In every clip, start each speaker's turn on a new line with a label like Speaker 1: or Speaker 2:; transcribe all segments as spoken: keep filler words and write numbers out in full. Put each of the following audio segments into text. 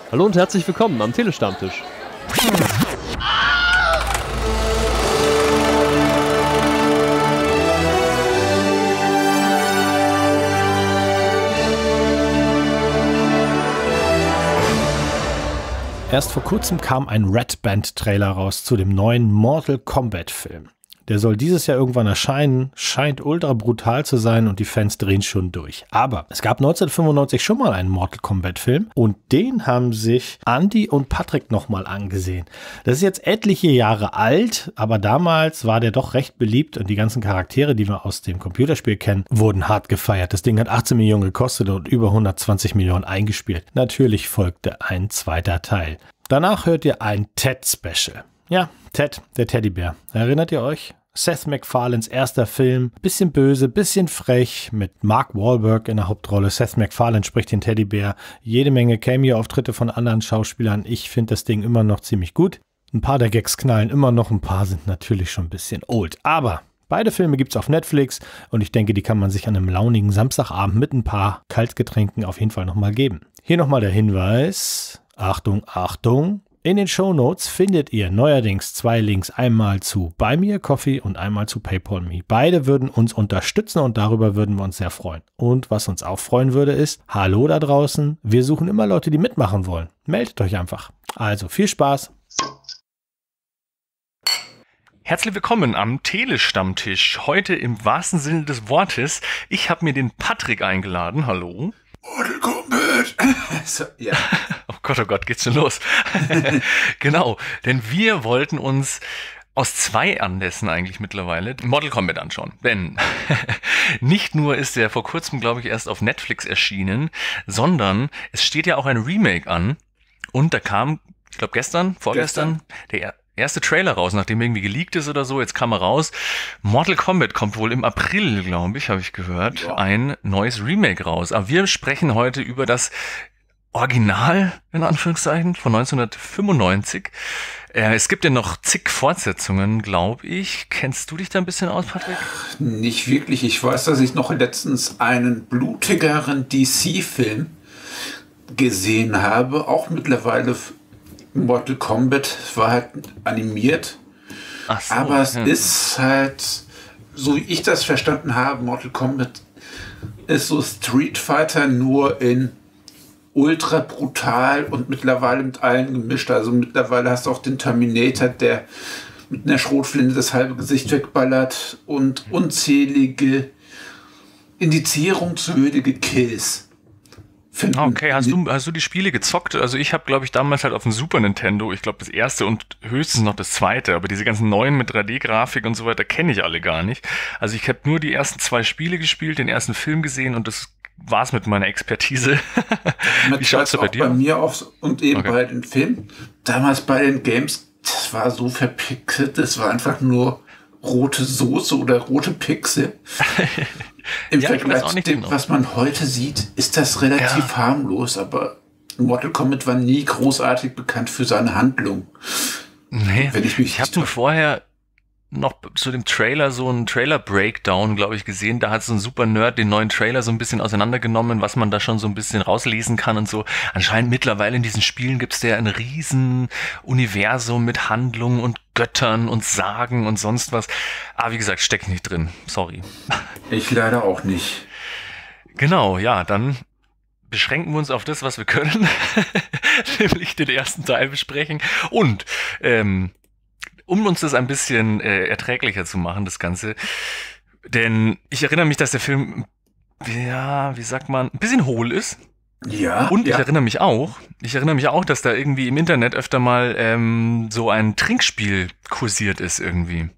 Speaker 1: Hallo und herzlich willkommen am Telestammtisch.
Speaker 2: Erst vor kurzem kam ein Red Band-Trailer raus zu dem neuen Mortal Kombat-Film. Der soll dieses Jahr irgendwann erscheinen, scheint ultra brutal zu sein und die Fans drehen schon durch. Aber es gab neunzehnhundertfünfundneunzig schon mal einen Mortal Kombat-Film und den haben sich Andy und Patrick nochmal angesehen. Das ist jetzt etliche Jahre alt, aber damals war der doch recht beliebt und die ganzen Charaktere, die wir aus dem Computerspiel kennen, wurden hart gefeiert. Das Ding hat achtzehn Millionen gekostet und über hundertzwanzig Millionen eingespielt. Natürlich folgte ein zweiter Teil. Danach hört ihr ein Ted-Special. Ja, Ted, der Teddybär. Erinnert ihr euch? Seth MacFarlanes erster Film. Bisschen böse, bisschen frech, mit Mark Wahlberg in der Hauptrolle. Seth MacFarlane spricht den Teddybär. Jede Menge Cameo-Auftritte von anderen Schauspielern. Ich finde das Ding immer noch ziemlich gut. Ein paar der Gags knallen immer noch, ein paar sind natürlich schon ein bisschen old. Aber beide Filme gibt's auf Netflix und ich denke, die kann man sich an einem launigen Samstagabend mit ein paar Kaltgetränken auf jeden Fall nochmal geben. Hier nochmal der Hinweis. Achtung, Achtung. In den Shownotes findet ihr neuerdings zwei Links, einmal zu Buy Me a Coffee und einmal zu PayPal Me. Beide würden uns unterstützen und darüber würden wir uns sehr freuen. Und was uns auch freuen würde ist, hallo da draußen, wir suchen immer Leute, die mitmachen wollen. Meldet euch einfach. Also viel Spaß.
Speaker 3: Herzlich willkommen am Telestammtisch. Heute im wahrsten Sinne des Wortes. Ich habe mir den Patrick eingeladen. Hallo.
Speaker 4: Mortal Kombat. So, ja.
Speaker 3: Oh Gott, oh Gott, geht's schon los. Genau, denn wir wollten uns aus zwei Anlässen eigentlich mittlerweile Mortal Kombat anschauen. Denn nicht nur ist der vor kurzem, glaube ich, erst auf Netflix erschienen, sondern es steht ja auch ein Remake an. Und da kam, ich glaube gestern, vorgestern, gestern. der erste Trailer raus, nachdem irgendwie geleakt ist oder so, jetzt kam er raus. Mortal Kombat kommt wohl im April, glaube ich, habe ich gehört, ja. Ein neues Remake raus. Aber wir sprechen heute über das Original, in Anführungszeichen, von neunzehnhundertfünfundneunzig. Äh, es gibt ja noch zig Fortsetzungen, glaube ich. Kennst du dich da ein bisschen aus, Patrick?
Speaker 4: Nicht wirklich. Ich weiß, dass ich noch letztens einen blutigeren D C-Film gesehen habe, auch mittlerweile Mortal Kombat, war halt animiert, Ach so, aber es ja. ist halt, so wie ich das verstanden habe, Mortal Kombat ist so Street Fighter nur in ultra brutal und mittlerweile mit allen gemischt. Also mittlerweile hast du auch den Terminator, der mit einer Schrotflinte das halbe Gesicht wegballert und unzählige indizierungswürdige Kills. Finden.
Speaker 3: Okay, hast du, hast du die Spiele gezockt? Also ich habe, glaube ich, damals halt auf dem Super Nintendo, ich glaube das erste und höchstens noch das zweite, aber diese ganzen neuen mit drei D-Grafik und so weiter kenne ich alle gar nicht. Also ich habe nur die ersten zwei Spiele gespielt, den ersten Film gesehen und das war's mit meiner Expertise.
Speaker 4: Wie schaut's da bei dir? Bei mir auf und eben okay. bei den Filmen. Damals bei den Games, das war so verpixelt, das war einfach nur rote Soße oder rote Pixel. Im ja, Vergleich zu dem, genau. was man heute sieht, ist das relativ ja. harmlos, aber Mortal Kombat war nie großartig bekannt für seine Handlung.
Speaker 3: Nee, Wenn ich ich habe nur vorher noch zu dem Trailer so einen Trailer-Breakdown, glaube ich, gesehen. Da hat so ein super Nerd den neuen Trailer so ein bisschen auseinandergenommen, was man da schon so ein bisschen rauslesen kann und so. Anscheinend mittlerweile in diesen Spielen gibt es ja ein riesen Universum mit Handlungen und Göttern und Sagen und sonst was. Aber wie gesagt, stecke ich nicht drin. Sorry.
Speaker 4: Ich leider auch nicht.
Speaker 3: Genau, ja, dann beschränken wir uns auf das, was wir können. Nämlich den ersten Teil besprechen. Und, ähm, um uns das ein bisschen äh, erträglicher zu machen, das Ganze. Denn ich erinnere mich, dass der Film, ja, wie sagt man, ein bisschen hohl ist.
Speaker 4: Ja.
Speaker 3: Und ich
Speaker 4: ja.
Speaker 3: erinnere mich auch, ich erinnere mich auch, dass da irgendwie im Internet öfter mal ähm, so ein Trinkspiel kursiert ist irgendwie.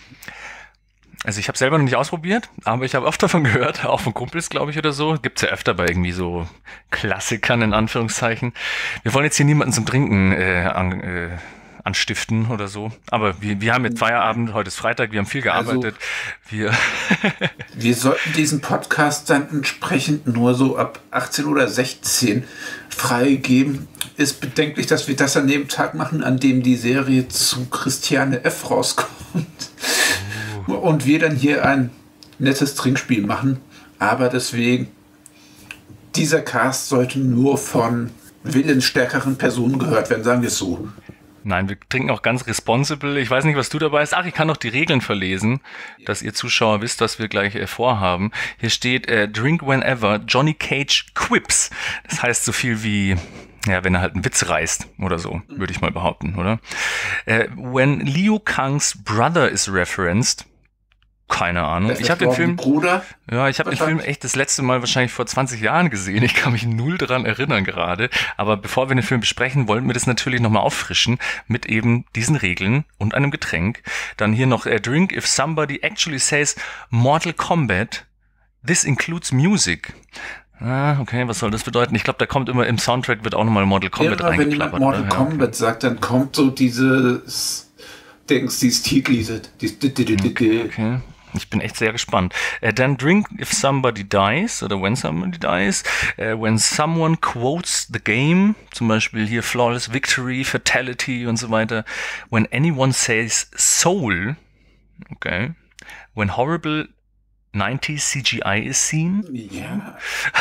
Speaker 3: Also ich habe selber noch nicht ausprobiert, aber ich habe oft davon gehört, auch von Kumpels, glaube ich, oder so. Gibt's ja öfter bei irgendwie so Klassikern, in Anführungszeichen. Wir wollen jetzt hier niemanden zum Trinken äh, an, äh, anstiften oder so. Aber wir, wir haben jetzt Feierabend, heute ist Freitag, wir haben viel gearbeitet. Also, wir
Speaker 4: wir sollten diesen Podcast dann entsprechend nur so ab achtzehn oder sechzehn freigeben. Ist bedenklich, dass wir das an dem Tag machen, an dem die Serie zu Christiane F. rauskommt. Oh. Und wir dann hier ein nettes Trinkspiel machen. Aber deswegen, dieser Cast sollte nur von willensstärkeren Personen gehört werden, sagen wir es so.
Speaker 3: Nein, wir trinken auch ganz responsible. Ich weiß nicht, was du dabei hast. Ach, ich kann noch die Regeln verlesen, dass ihr Zuschauer wisst, was wir gleich äh, vorhaben. Hier steht, äh, drink whenever Johnny Cage quips. Das heißt so viel wie, ja, wenn er halt einen Witz reißt oder so, würde ich mal behaupten, oder? Äh, when Liu Kangs brother is referenced. Keine Ahnung. Ich habe den Film,
Speaker 4: Bruder,
Speaker 3: ja, ich habe den Film echt das letzte Mal wahrscheinlich vor zwanzig Jahren gesehen. Ich kann mich null dran erinnern gerade. Aber bevor wir den Film besprechen, wollten wir das natürlich nochmal auffrischen mit eben diesen Regeln und einem Getränk. Dann hier noch, uh, drink if somebody actually says Mortal Kombat. This includes music. Ah, okay, was soll das bedeuten? Ich glaube, da kommt immer im Soundtrack wird auch nochmal Mortal Kombat
Speaker 4: ja, wenn jemand Mortal
Speaker 3: oder?
Speaker 4: Kombat ja, okay. sagt, dann kommt so dieses Dings, dieses Titellied.
Speaker 3: Okay, okay. Ich bin echt sehr gespannt. Uh, then drink if somebody dies oder when somebody dies. Uh, when someone quotes the game, zum Beispiel hier Flawless Victory, Fatality und so weiter. When anyone says Soul, okay. When horrible nineties C G I is seen.
Speaker 4: Ja.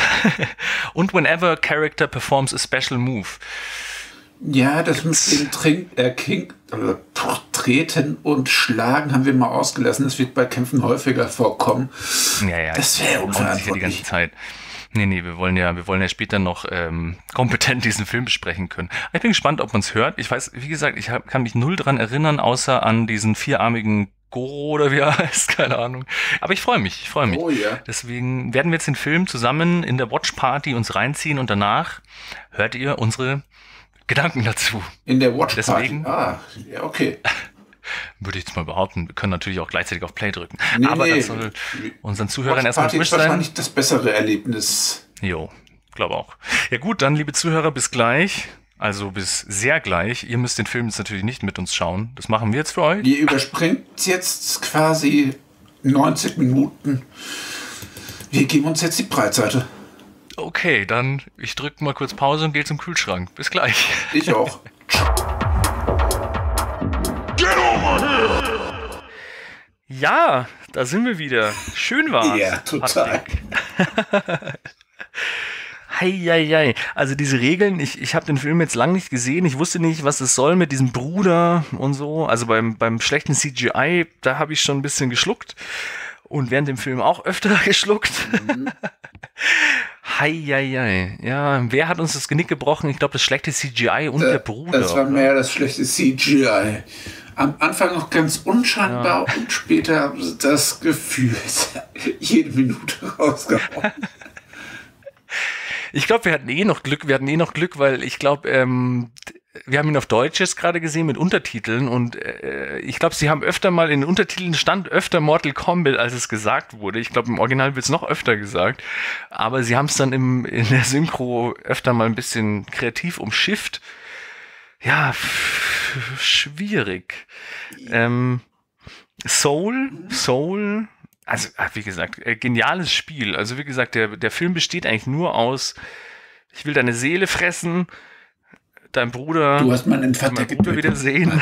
Speaker 3: Und whenever a character performs a special move.
Speaker 4: Ja, das mit dem Trink, äh, King, äh, Treten und Schlagen haben wir mal ausgelassen. Das wird bei Kämpfen häufiger vorkommen.
Speaker 3: Ja, ja.
Speaker 4: Das wäre unverantwortlich.
Speaker 3: Die ganze Zeit. Nee, nee, wir wollen ja, wir wollen ja später noch ähm, kompetent diesen Film besprechen können. Ich bin gespannt, ob man es hört. Ich weiß, wie gesagt, ich hab, kann mich null dran erinnern, außer an diesen vierarmigen Goro oder wie er heißt, keine Ahnung. Aber ich freue mich, ich freue mich.
Speaker 4: Oh ja.
Speaker 3: Deswegen werden wir jetzt den Film zusammen in der Watch Party uns reinziehen und danach hört ihr unsere Gedanken dazu.
Speaker 4: In der Watch Party?
Speaker 3: Deswegen,
Speaker 4: ah, ja, okay.
Speaker 3: Würde ich jetzt mal behaupten. Wir können natürlich auch gleichzeitig auf Play drücken.
Speaker 4: Nee,
Speaker 3: Aber
Speaker 4: nee.
Speaker 3: das soll unseren Zuhörern
Speaker 4: Watch
Speaker 3: erstmal
Speaker 4: Party
Speaker 3: wurscht
Speaker 4: ist
Speaker 3: sein.
Speaker 4: wahrscheinlich das bessere Erlebnis.
Speaker 3: Jo, glaube auch. Ja gut, dann liebe Zuhörer, bis gleich. Also bis sehr gleich. Ihr müsst den Film jetzt natürlich nicht mit uns schauen. Das machen wir jetzt für euch.
Speaker 4: Ihr überspringt jetzt quasi neunzig Minuten. Wir geben uns jetzt die Breitseite.
Speaker 3: Okay, dann ich drücke mal kurz Pause und gehe zum Kühlschrank. Bis gleich.
Speaker 4: Ich auch.
Speaker 3: Ja, da sind wir wieder. Schön war's.
Speaker 4: Ja, total.
Speaker 3: Heieiei. Also diese Regeln, ich, ich habe den Film jetzt lang nicht gesehen. Ich wusste nicht, was es soll mit diesem Bruder und so. Also beim, beim schlechten C G I, da habe ich schon ein bisschen geschluckt. Und während dem Film auch öfter geschluckt. Mhm. Heieiei. Ja, wer hat uns das Genick gebrochen? Ich glaube, das schlechte C G I und
Speaker 4: äh,
Speaker 3: der Bruder.
Speaker 4: Das war mehr das schlechte C G I. Am Anfang noch ganz unscheinbar ja. Und später das Gefühl jede Minute rausgehauen.
Speaker 3: Ich glaube, wir hatten eh noch Glück, wir hatten eh noch Glück, weil ich glaube, ähm, wir haben ihn auf Deutsch jetzt gerade gesehen mit Untertiteln und äh, ich glaube, sie haben öfter mal in den Untertiteln stand öfter Mortal Kombat, als es gesagt wurde. Ich glaube, im Original wird es noch öfter gesagt, aber sie haben es dann im, in der Synchro öfter mal ein bisschen kreativ umschifft. Ja, f- schwierig. Ähm, Soul, Soul, also wie gesagt, äh, geniales Spiel. Also wie gesagt, der, der Film besteht eigentlich nur aus, ich will deine Seele fressen, dein Bruder,
Speaker 4: du hast meinen Vater
Speaker 3: Bruder wieder sehen.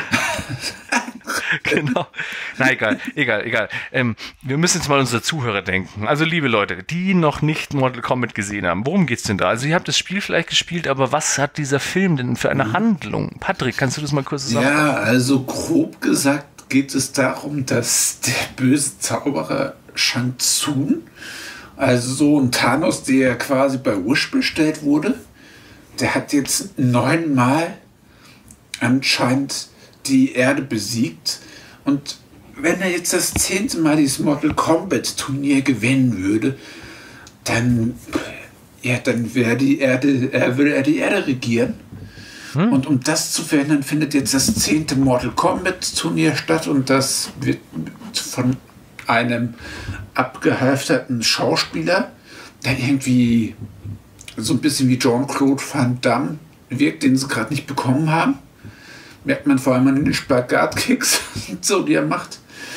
Speaker 3: Genau. Na egal, egal, egal. Ähm, wir müssen jetzt mal an unsere Zuhörer denken. Also liebe Leute, die noch nicht Mortal Kombat gesehen haben, worum geht's denn da? Also ihr habt das Spiel vielleicht gespielt, aber was hat dieser Film denn für eine mhm. Handlung? Patrick, kannst du das mal kurz sagen?
Speaker 4: Ja, also grob gesagt geht es darum, dass der böse Zauberer Shang Tsung, also so ein Thanos, der quasi bei Wish bestellt wurde, der hat jetzt neunmal anscheinend die Erde besiegt und wenn er jetzt das zehnte Mal dieses Mortal Kombat Turnier gewinnen würde, dann, ja, dann wäre die Erde, äh, würde er die Erde regieren. Hm. Und um das zu verhindern, findet jetzt das zehnte Mortal Kombat Turnier statt und das wird von einem abgehalfterten Schauspieler, der irgendwie so ein bisschen wie Jean-Claude Van Damme wirkt, den sie gerade nicht bekommen haben. Merkt man vor allem an den Spagatkicks, so die er macht.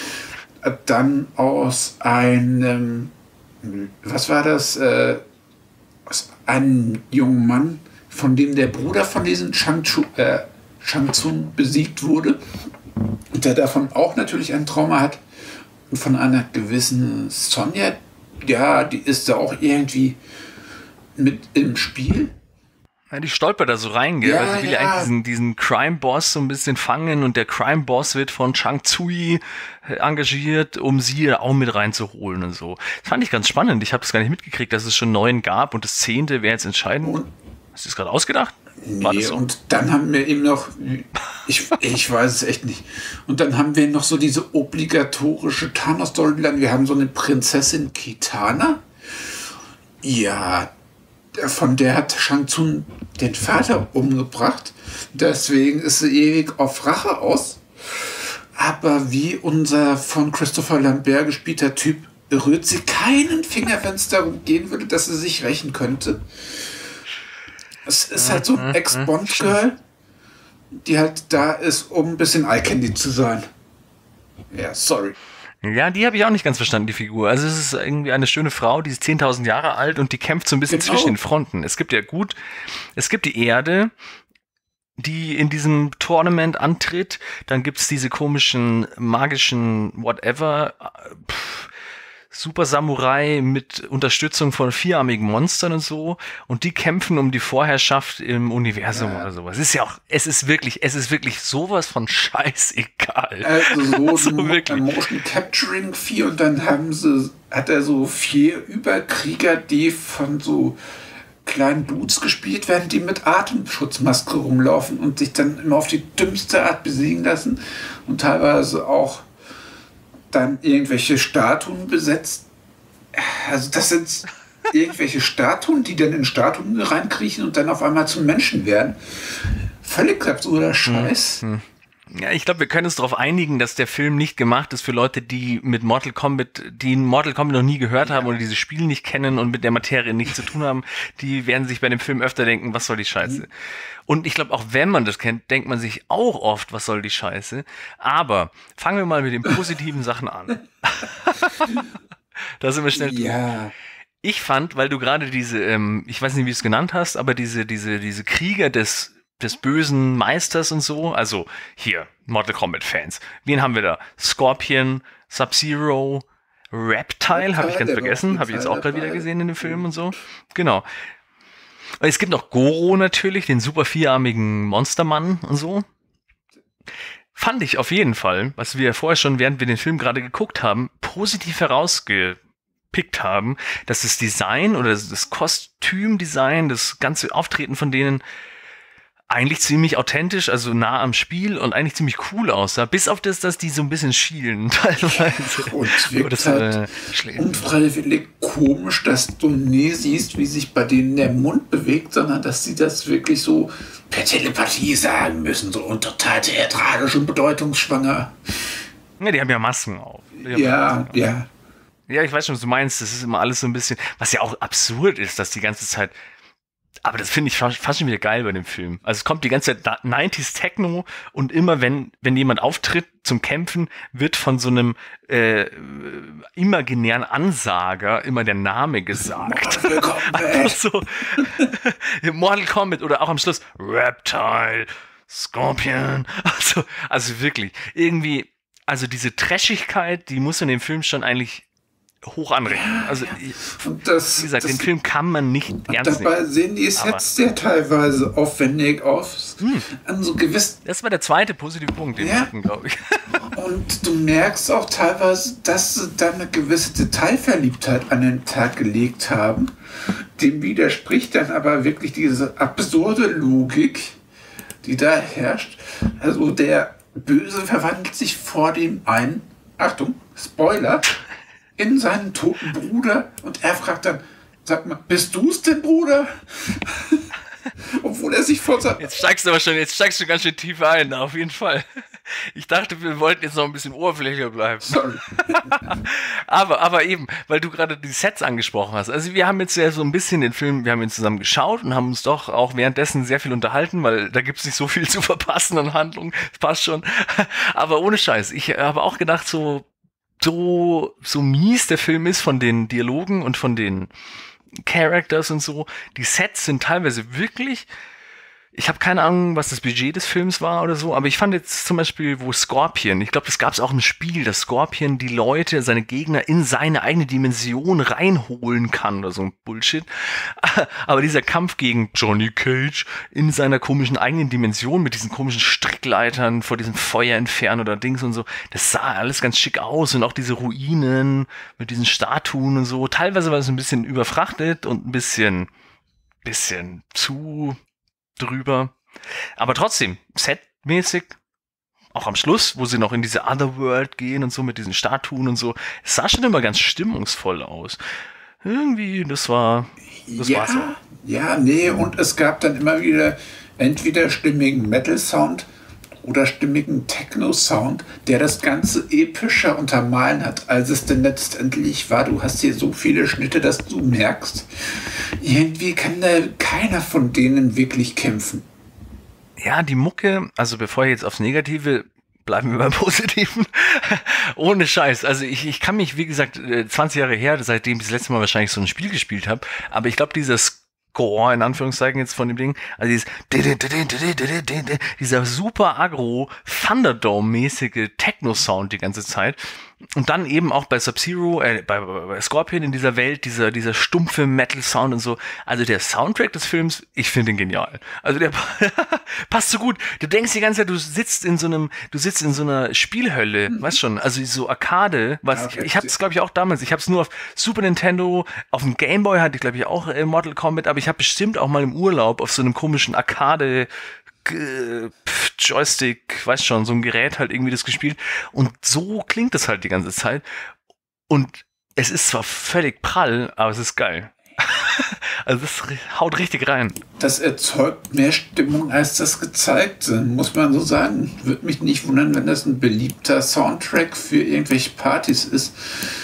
Speaker 4: Dann aus einem, was war das, äh, aus einem jungen Mann, von dem der Bruder von diesem Shang Tsung, äh, Shang Tsung besiegt wurde. Und der davon auch natürlich ein Trauma hat. Und von einer gewissen Sonja, ja, die ist da auch irgendwie mit im Spiel.
Speaker 3: Ja, die stolpert da so rein, gell?
Speaker 4: Ja,
Speaker 3: Also will ja
Speaker 4: ja.
Speaker 3: eigentlich diesen, diesen Crime-Boss so ein bisschen fangen und der Crime-Boss wird von Chang Tsui äh, engagiert, um sie da auch mit reinzuholen und so. Das fand ich ganz spannend. Ich habe das gar nicht mitgekriegt, dass es schon neun gab und das zehnte wäre jetzt entscheidend.
Speaker 4: Und-
Speaker 3: Hast du das gerade ausgedacht? War
Speaker 4: Nee,
Speaker 3: das so?
Speaker 4: und dann haben wir eben noch, ich, ich weiß es echt nicht, und dann haben wir noch so diese obligatorische Thanos-Storyline. Wir haben so eine Prinzessin Kitana. Ja, von der hat Shang Tsung den Vater umgebracht. Deswegen ist sie ewig auf Rache aus. Aber wie unser von Christopher Lambert gespielter Typ berührt sie keinen Finger, wenn es darum gehen würde, dass sie sich rächen könnte. Es ist halt so ein Ex-Bond-Girl, die halt da ist, um ein bisschen Eye-Candy zu sein. Ja, sorry.
Speaker 3: Ja, die habe ich auch nicht ganz verstanden, die Figur. Also es ist irgendwie eine schöne Frau, die ist zehntausend Jahre alt und die kämpft so ein bisschen
Speaker 4: Genau.
Speaker 3: zwischen den Fronten. Es gibt ja gut, es gibt die Erde, die in diesem Tournament antritt. Dann gibt's diese komischen, magischen Whatever, äh, pff, Super Samurai mit Unterstützung von vierarmigen Monstern und so. Und die kämpfen um die Vorherrschaft im Universum
Speaker 4: Ja.
Speaker 3: oder sowas. Es ist ja auch, es ist wirklich, es ist wirklich sowas von scheißegal.
Speaker 4: Also so
Speaker 3: Also
Speaker 4: ein Mo-
Speaker 3: wirklich.
Speaker 4: Motion Capturing vier und dann haben sie, hat er so vier Überkrieger, die von so kleinen Dudes gespielt werden, die mit Atemschutzmaske rumlaufen und sich dann immer auf die dümmste Art besiegen lassen und teilweise auch dann irgendwelche Statuen besetzt. Also das sind irgendwelche Statuen, die dann in Statuen reinkriechen und dann auf einmal zum Menschen werden. Völlig absurder Scheiß.
Speaker 3: Ja, ich glaube, wir können uns darauf einigen, dass der Film nicht gemacht ist für Leute, die mit Mortal Kombat, die Mortal Kombat noch nie gehört haben oder dieses Spiel nicht kennen und mit der Materie nichts zu tun haben. Die werden sich bei dem Film öfter denken, was soll die Scheiße? Und ich glaube, auch wenn man das kennt, denkt man sich auch oft, was soll die Scheiße? Aber fangen wir mal mit den positiven Sachen an. Da sind wir schnell.
Speaker 4: Ja.
Speaker 3: Ich fand, weil du gerade diese, ähm, ich weiß nicht, wie du es genannt hast, aber diese, diese, diese Krieger des, des bösen Meisters und so, also hier, Mortal Kombat Fans. Wen haben wir da? Scorpion, Sub-Zero, Reptile, habe ich ganz
Speaker 4: der war
Speaker 3: vergessen,
Speaker 4: auf
Speaker 3: habe ich
Speaker 4: jeden
Speaker 3: jetzt auch
Speaker 4: Fall
Speaker 3: gerade wieder
Speaker 4: dabei.
Speaker 3: gesehen in dem Film und so. Genau. Es gibt noch Goro natürlich, den super vierarmigen Monstermann und so. Fand ich auf jeden Fall, was wir vorher schon, während wir den Film gerade geguckt haben, positiv herausgepickt haben, dass das Design oder das Kostümdesign, das ganze Auftreten von denen eigentlich ziemlich authentisch, also nah am Spiel und eigentlich ziemlich cool aussah, bis auf das, dass die so ein bisschen schielen teilweise.
Speaker 4: Und es
Speaker 3: Oder
Speaker 4: wirkt
Speaker 3: das,
Speaker 4: halt
Speaker 3: äh, schlägt.
Speaker 4: unfreiwillig komisch, dass du nie siehst, wie sich bei denen der Mund bewegt, sondern dass sie das wirklich so per Telepathie sagen müssen, so unterteil theatralisch und bedeutungsschwanger.
Speaker 3: Ja, die haben ja Masken auf. Die haben
Speaker 4: Ja,
Speaker 3: Masken auf.
Speaker 4: ja.
Speaker 3: Ja, ich weiß schon, was du meinst. Das ist immer alles so ein bisschen, was ja auch absurd ist, dass die ganze Zeit. Aber das finde ich fast, fast schon wieder geil bei dem Film. Also es kommt die ganze Zeit neunziger Techno und immer wenn wenn jemand auftritt zum Kämpfen, wird von so einem äh, imaginären Ansager immer der Name gesagt.
Speaker 4: Willkommen, ey.
Speaker 3: so Mortal Kombat oder auch am Schluss Reptile, Scorpion. Also, also wirklich irgendwie, also diese Trashigkeit, die muss in dem Film schon eigentlich hoch anrechnen. Also ich,
Speaker 4: Und das,
Speaker 3: wie gesagt,
Speaker 4: das,
Speaker 3: den Film kann man nicht
Speaker 4: und
Speaker 3: ernst
Speaker 4: dabei
Speaker 3: nehmen.
Speaker 4: sehen die Sets sehr teilweise aufwendig aus.
Speaker 3: Hm.
Speaker 4: An so gewissen.
Speaker 3: Das war der zweite positive Punkt, den
Speaker 4: Ja.
Speaker 3: wir hatten, glaube ich.
Speaker 4: Und du merkst auch teilweise, dass sie da eine gewisse Detailverliebtheit an den Tag gelegt haben. Dem widerspricht dann aber wirklich diese absurde Logik, die da herrscht. Also der Böse verwandelt sich vor dem einen, Achtung, Spoiler, in seinen toten Bruder und er fragt dann, sag mal, bist du's denn, Bruder? Obwohl er sich vor seinem...
Speaker 3: Jetzt steigst du aber schon, jetzt steigst du ganz schön tief ein, auf jeden Fall. Ich dachte, wir wollten jetzt noch ein bisschen oberflächlicher bleiben.
Speaker 4: Sorry.
Speaker 3: aber, aber eben, weil du gerade die Sets angesprochen hast. Also wir haben jetzt ja so ein bisschen den Film, wir haben ihn zusammen geschaut und haben uns doch auch währenddessen sehr viel unterhalten, weil da gibt es nicht so viel zu verpassen an Handlung. Das passt schon. Aber ohne Scheiß, ich habe auch gedacht, so, so, so mies der Film ist von den Dialogen und von den Characters und so. Die Sets sind teilweise wirklich Ich habe keine Ahnung, was das Budget des Films war oder so, aber ich fand jetzt zum Beispiel, wo Scorpion, ich glaube, das gab es auch im Spiel, dass Scorpion die Leute, seine Gegner in seine eigene Dimension reinholen kann oder so ein Bullshit. Aber dieser Kampf gegen Johnny Cage in seiner komischen eigenen Dimension mit diesen komischen Strickleitern vor diesem Feuerinferno oder Dings und so, das sah alles ganz schick aus und auch diese Ruinen mit diesen Statuen und so. Teilweise war es ein bisschen überfrachtet und ein bisschen, bisschen zu drüber. Aber trotzdem, setmäßig, auch am Schluss, wo sie noch in diese Otherworld gehen und so mit diesen Statuen und so, es sah schon immer ganz stimmungsvoll aus. Irgendwie, das war, das
Speaker 4: ja,
Speaker 3: war so.
Speaker 4: Ja, nee, und es gab dann immer wieder entweder stimmigen Metal-Sound oder stimmigen Techno-Sound, der das Ganze epischer untermalen hat, als es denn letztendlich war. Du hast hier so viele Schnitte, dass du merkst, irgendwie kann da keiner von denen wirklich kämpfen.
Speaker 3: Ja, die Mucke, also bevor ich jetzt aufs Negative, bleiben wir beim Positiven. Ohne Scheiß. Also ich, ich kann mich, wie gesagt, zwanzig Jahre her, seitdem ich das letzte Mal wahrscheinlich so ein Spiel gespielt habe, aber ich glaube, dieses Score, in Anführungszeichen jetzt von dem Ding, also dieses dieser super aggro Thunderdome-mäßige Techno-Sound die ganze Zeit und dann eben auch bei Sub-Zero, äh, bei, bei Scorpion in dieser Welt, dieser dieser stumpfe Metal-Sound und so, also der Soundtrack des Films, ich finde ihn genial. Also der passt so gut. Du denkst die ganze Zeit, du sitzt in so einem, du sitzt in so einer Spielhölle, mhm. weißt schon, also so Arcade, was, okay. ich, ich hab's glaube ich auch damals, ich hab's nur auf Super Nintendo, auf dem Game Boy hatte ich glaube ich auch äh, Mortal Kombat, aber ich habe bestimmt auch mal im Urlaub auf so einem komischen Arcade G- Pf, Joystick, weißt schon, so ein Gerät halt irgendwie das gespielt und so klingt das halt die ganze Zeit und es ist zwar völlig prall, aber es ist geil. Also das haut richtig rein.
Speaker 4: Das erzeugt mehr Stimmung als das Gezeigte, muss man so sagen. Würde mich nicht wundern, wenn das ein beliebter Soundtrack für irgendwelche Partys ist.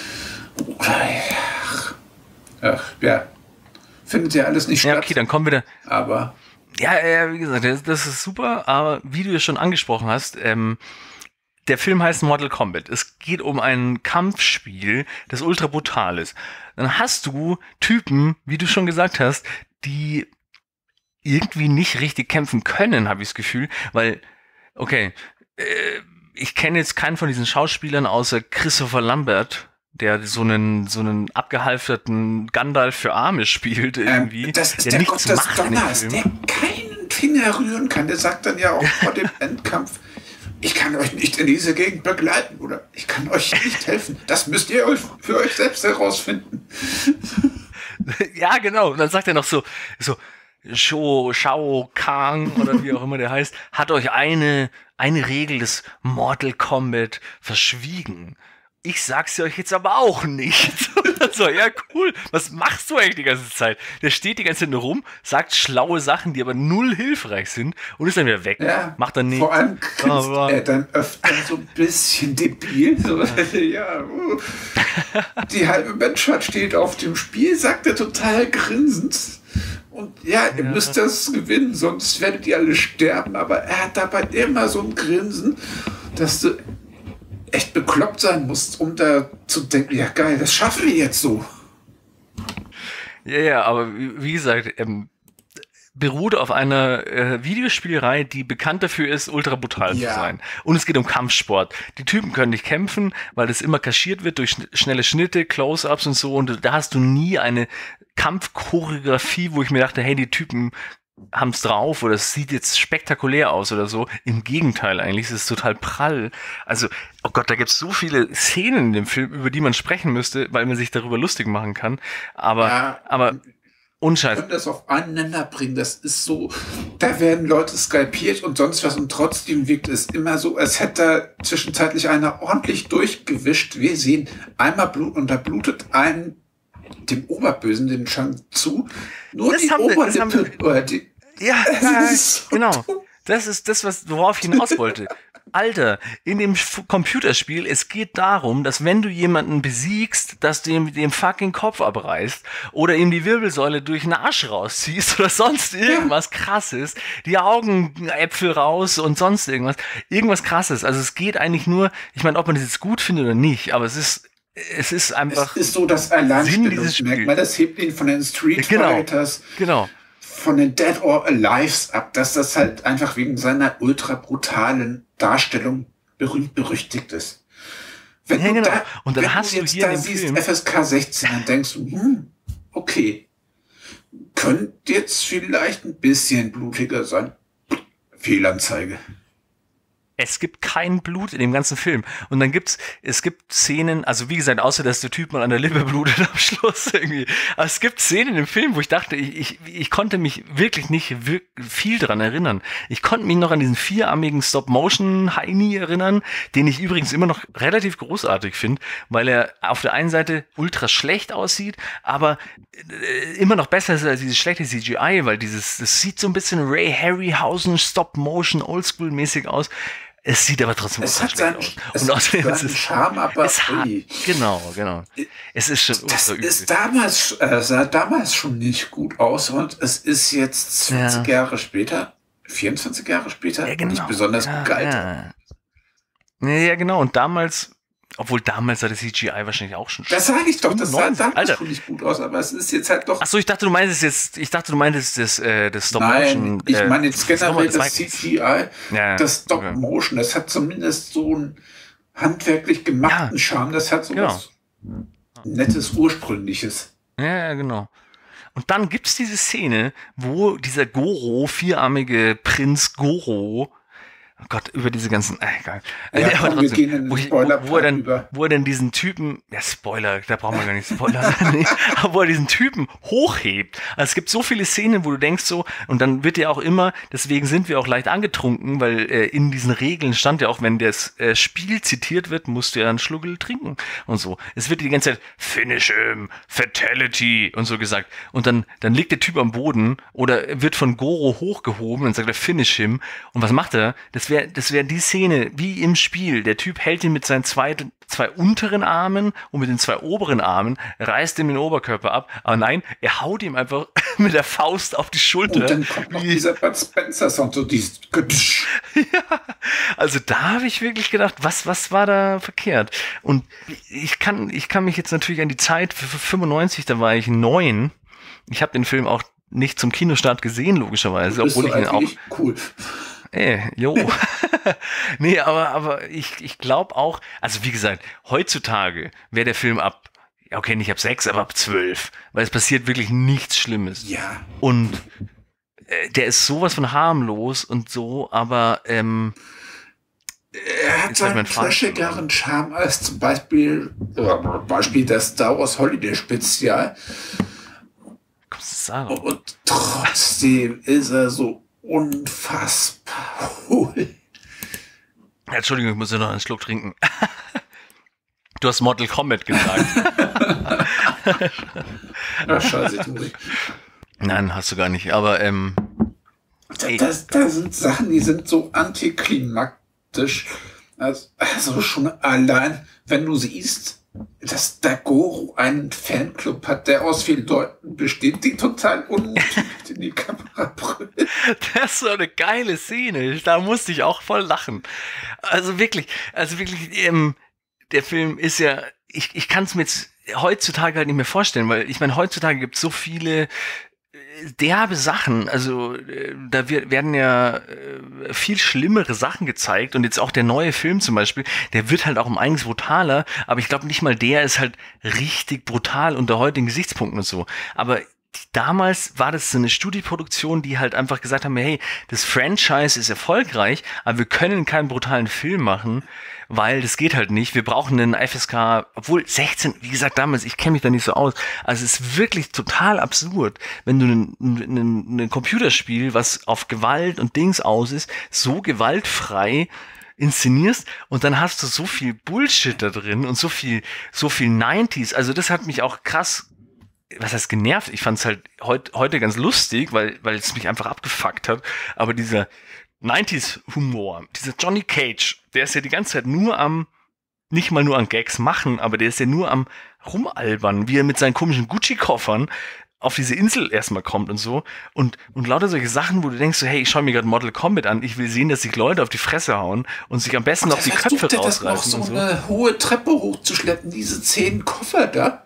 Speaker 4: Ach, ach ja, findet ja alles nicht statt.
Speaker 3: Ja, okay, dann kommen wir da.
Speaker 4: Aber
Speaker 3: Ja, ja, wie gesagt, das, das ist super, aber wie du es schon angesprochen hast, ähm, der Film heißt Mortal Kombat. Es geht um ein Kampfspiel, das ultra brutal ist. Dann hast du Typen, wie du schon gesagt hast, die irgendwie nicht richtig kämpfen können, habe ich das Gefühl, weil, okay, äh, ich kenne jetzt keinen von diesen Schauspielern außer Christopher Lambert, der so einen so einen abgehalfterten Gandalf für Arme spielt irgendwie.
Speaker 4: Ähm, das ist
Speaker 3: der,
Speaker 4: der
Speaker 3: nichts
Speaker 4: Gott des
Speaker 3: macht in dem
Speaker 4: Donners,
Speaker 3: Film.
Speaker 4: der keinen Finger rühren kann. Der sagt dann ja auch vor dem Endkampf, ich kann euch nicht in diese Gegend begleiten oder ich kann euch nicht helfen. Das müsst ihr euch für euch selbst herausfinden.
Speaker 3: Ja, genau. Und dann sagt er noch so, so, Shou, Shao Kahn oder wie auch immer der heißt, hat euch eine, eine Regel des Mortal Kombat verschwiegen. Ich sag's euch jetzt aber auch nicht. So, ja, cool. Was machst du eigentlich die ganze Zeit? Der steht die ganze Zeit nur rum, sagt schlaue Sachen, die aber null hilfreich sind und ist dann wieder weg.
Speaker 4: Ja,
Speaker 3: macht dann nichts.
Speaker 4: Vor allem grinst er dann öfter so ein bisschen debil. So, ja, uh. Die halbe Menschheit steht auf dem Spiel, sagt er total grinsend. Und ja, ihr ja. müsst das gewinnen, sonst werdet ihr alle sterben. Aber er hat dabei immer so ein Grinsen, dass du echt bekloppt sein musst, um da zu denken, ja geil, das schaffen wir jetzt so.
Speaker 3: Ja, ja, aber wie, wie gesagt, ähm, beruht auf einer äh, Videospielreihe, die bekannt dafür ist, ultra brutal
Speaker 4: ja.
Speaker 3: zu sein. Und es geht um Kampfsport. Die Typen können nicht kämpfen, weil das immer kaschiert wird durch schn- schnelle Schnitte, Close-Ups und so. Und da hast du nie eine Kampfchoreografie, wo ich mir dachte, hey, die Typen haben's drauf oder es sieht jetzt spektakulär aus oder so. Im Gegenteil eigentlich, es ist total prall. Also, oh Gott, da gibt's so viele Szenen in dem Film, über die man sprechen müsste, weil man sich darüber lustig machen kann. Aber,
Speaker 4: ja,
Speaker 3: aber unscheiß.
Speaker 4: Wir können das auf einen Nenner bringen. Das ist so, da werden Leute skalpiert und sonst was und trotzdem wirkt es immer so, als hätte da zwischenzeitlich einer ordentlich durchgewischt. Wir sehen einmal Blut und da blutet ein dem Oberbösen den Shang Tsung nur
Speaker 3: das
Speaker 4: die
Speaker 3: haben wir, das haben
Speaker 4: Oberlippe.
Speaker 3: wir,
Speaker 4: Oder die,
Speaker 3: ja,
Speaker 4: das
Speaker 3: ja
Speaker 4: ist so
Speaker 3: genau.
Speaker 4: dumm.
Speaker 3: Das ist das, was worauf ich hinaus wollte. Alter, in dem F- Computerspiel, es geht darum, dass wenn du jemanden besiegst, dass du ihm den fucking Kopf abreißt oder ihm die Wirbelsäule durch den Arsch rausziehst oder sonst irgendwas ja. krasses, die Augenäpfel raus und sonst irgendwas. Irgendwas krasses. Also es geht eigentlich nur, ich meine, ob man das jetzt gut findet oder nicht, aber es ist Es ist einfach.
Speaker 4: Es ist so das Alleinstellungsmerkmal. Das hebt ihn von den Street
Speaker 3: genau,
Speaker 4: Fighters
Speaker 3: genau.
Speaker 4: von den Dead or Alives ab, dass das halt einfach wegen seiner ultra brutalen Darstellung berühmt berüchtigt ist. Wenn
Speaker 3: ja,
Speaker 4: du
Speaker 3: genau.
Speaker 4: da,
Speaker 3: und dann
Speaker 4: wenn
Speaker 3: hast
Speaker 4: du
Speaker 3: du
Speaker 4: jetzt
Speaker 3: hier
Speaker 4: da
Speaker 3: den
Speaker 4: siehst
Speaker 3: Film.
Speaker 4: F S K sechzehn, dann denkst du, hm, okay, könnte jetzt vielleicht ein bisschen blutiger sein. Fehlanzeige.
Speaker 3: Es gibt kein Blut in dem ganzen Film. Und dann gibt's, es gibt Szenen, also wie gesagt, außer dass der Typ mal an der Lippe blutet am Schluss irgendwie. Aber es gibt Szenen im Film, wo ich dachte, ich, ich, ich konnte mich wirklich nicht wirklich viel dran erinnern. Ich konnte mich noch an diesen vierarmigen Stop-Motion-Heini erinnern, den ich übrigens immer noch relativ großartig finde, weil er auf der einen Seite ultra schlecht aussieht, aber äh, immer noch besser ist als dieses schlechte C G I, weil dieses, das sieht so ein bisschen Ray Harryhausen Stop-Motion, Oldschool-mäßig aus. Es sieht aber trotzdem
Speaker 4: es
Speaker 3: ultra
Speaker 4: hat
Speaker 3: schlecht
Speaker 4: seinen,
Speaker 3: aus.
Speaker 4: es
Speaker 3: Und außerdem
Speaker 4: hat
Speaker 3: ist
Speaker 4: seinen
Speaker 3: es,
Speaker 4: Charme, aber
Speaker 3: es hat,
Speaker 4: ui.
Speaker 3: genau, genau. Es ist schon
Speaker 4: Das
Speaker 3: ultra
Speaker 4: ist
Speaker 3: übel.
Speaker 4: damals, äh, sah damals schon nicht gut aus und es ist jetzt zwanzig
Speaker 3: Ja.
Speaker 4: Jahre später, vierundzwanzig Jahre später,
Speaker 3: Ja, genau.
Speaker 4: nicht besonders
Speaker 3: ja,
Speaker 4: gut gealtert.
Speaker 3: ja. ja, ja, genau. Und damals, obwohl damals sah das C G I wahrscheinlich auch schon
Speaker 4: Das sage ich doch, das sah
Speaker 3: fünfundneunzig,
Speaker 4: damals
Speaker 3: Alter.
Speaker 4: schon nicht gut aus, aber es ist jetzt halt doch...
Speaker 3: Ach so, ich dachte, du meintest jetzt, ich dachte, du meintest das, äh, das Stop-Motion.
Speaker 4: Nein, ich
Speaker 3: äh,
Speaker 4: meine jetzt
Speaker 3: das
Speaker 4: generell
Speaker 3: das
Speaker 4: das C G I,
Speaker 3: Ja,
Speaker 4: das
Speaker 3: okay.
Speaker 4: Stop-Motion, das hat zumindest so einen handwerklich gemachten
Speaker 3: Ja,
Speaker 4: Charme, das hat so
Speaker 3: genau.
Speaker 4: was Nettes, Ursprüngliches.
Speaker 3: Ja, ja, genau. Und dann gibt's diese Szene, wo dieser Goro, vierarmige Prinz Goro, oh Gott, über diese ganzen, äh, egal.
Speaker 4: Ja,
Speaker 3: Äh, aber
Speaker 4: komm, wir
Speaker 3: trotzdem,
Speaker 4: gehen in den
Speaker 3: wo, ich, wo, wo, er
Speaker 4: Spoiler-Part
Speaker 3: dann,
Speaker 4: über.
Speaker 3: wo er dann diesen Typen, ja, Spoiler, da brauchen wir gar nicht Spoiler, nee, aber wo er diesen Typen hochhebt. Also es gibt so viele Szenen, wo du denkst so, und dann wird ja auch immer, deswegen sind wir auch leicht angetrunken, weil äh, in diesen Regeln stand ja auch, wenn das äh, Spiel zitiert wird, musst du ja einen Schluggel trinken und so. Es wird die ganze Zeit Finish him, Fatality und so gesagt. Und dann, dann liegt der Typ am Boden oder wird von Goro hochgehoben und sagt er Finish him. Und was macht er? Das wäre das wäre die Szene, wie im Spiel. Der Typ hält ihn mit seinen zwei, zwei unteren Armen und mit den zwei oberen Armen, reißt ihm den Oberkörper ab. Aber nein, er haut ihm einfach mit der Faust auf die Schulter.
Speaker 4: Und dann kommt noch dieser Bud Spencer-Song, so dieses Gedsch.
Speaker 3: Ja, also da habe ich wirklich gedacht, was, was war da verkehrt? Und ich kann, ich kann mich jetzt natürlich an die Zeit, für fünfundneunzig, da war ich neun. Ich habe den Film auch nicht zum Kinostart gesehen, logischerweise,
Speaker 4: Bist
Speaker 3: obwohl
Speaker 4: so
Speaker 3: ich ihn
Speaker 4: alt wie
Speaker 3: auch...
Speaker 4: ich? Cool.
Speaker 3: Ey, jo. Nee, aber, aber ich, ich glaube auch, also wie gesagt, heutzutage wäre der Film ab, ja okay, nicht ab sechs, aber ab zwölf, weil es passiert wirklich nichts Schlimmes.
Speaker 4: Ja.
Speaker 3: Und äh, der ist sowas von harmlos und so, aber ähm,
Speaker 4: Er hat
Speaker 3: Ist halt
Speaker 4: seinen
Speaker 3: mein Fall.
Speaker 4: trashigeren Charme als zum Beispiel, äh, Beispiel das Star Wars Holiday Spezial.
Speaker 3: kommst du sagen?
Speaker 4: Und trotzdem ist er so unfassbar hohl.
Speaker 3: Ja, Entschuldigung, ich muss ja noch einen Schluck trinken. Du hast Mortal Kombat gesagt.
Speaker 4: Ach, scheiße, Turi.
Speaker 3: Nein, hast du gar nicht, aber ähm, ey.
Speaker 4: Das, das sind Sachen, die sind so antiklimaktisch. Also, also schon allein, wenn du siehst, dass der Goro einen Fanclub hat, der aus vielen Leuten besteht, die total unmotiviert in die Kamera brüllen.
Speaker 3: Das ist so eine geile Szene. Da musste ich auch voll lachen. Also wirklich, also wirklich, ähm, der Film ist ja, ich, ich kann es mir jetzt heutzutage halt nicht mehr vorstellen, weil ich meine, heutzutage gibt es so viele derbe Sachen, also äh, da wird, werden ja äh, viel schlimmere Sachen gezeigt und jetzt auch der neue Film zum Beispiel, der wird halt auch um einiges brutaler, aber ich glaube nicht mal der ist halt richtig brutal unter heutigen Gesichtspunkten und so, aber damals war das so eine Studioproduktion, die halt einfach gesagt haben, hey, das Franchise ist erfolgreich, aber wir können keinen brutalen Film machen, weil das geht halt nicht. Wir brauchen einen F S K, obwohl sechzehn, wie gesagt, damals, ich kenne mich da nicht so aus. Also es ist wirklich total absurd, wenn du ein, ein, ein Computerspiel, was auf Gewalt und Dings aus ist, so gewaltfrei inszenierst und dann hast du so viel Bullshit da drin und so viel, so viel neunziger. Also das hat mich auch krass, was heißt genervt? Ich fand es halt heut, heute ganz lustig, weil, weil es mich einfach abgefuckt hat. Aber dieser neunziger-Humor, dieser Johnny Cage, der ist ja die ganze Zeit nur am, nicht mal nur an Gags machen, aber der ist ja nur am rumalbern, wie er mit seinen komischen Gucci-Koffern auf diese Insel erstmal kommt und so. Und, und lauter solche Sachen, wo du denkst so, hey, ich schaue mir gerade Mortal Kombat an, ich will sehen, dass sich Leute auf die Fresse hauen und sich am besten noch die Köpfe
Speaker 4: rausreißen. Das noch
Speaker 3: rausreißen
Speaker 4: so
Speaker 3: und so.
Speaker 4: eine hohe Treppe hochzuschleppen, diese zehn Koffer da.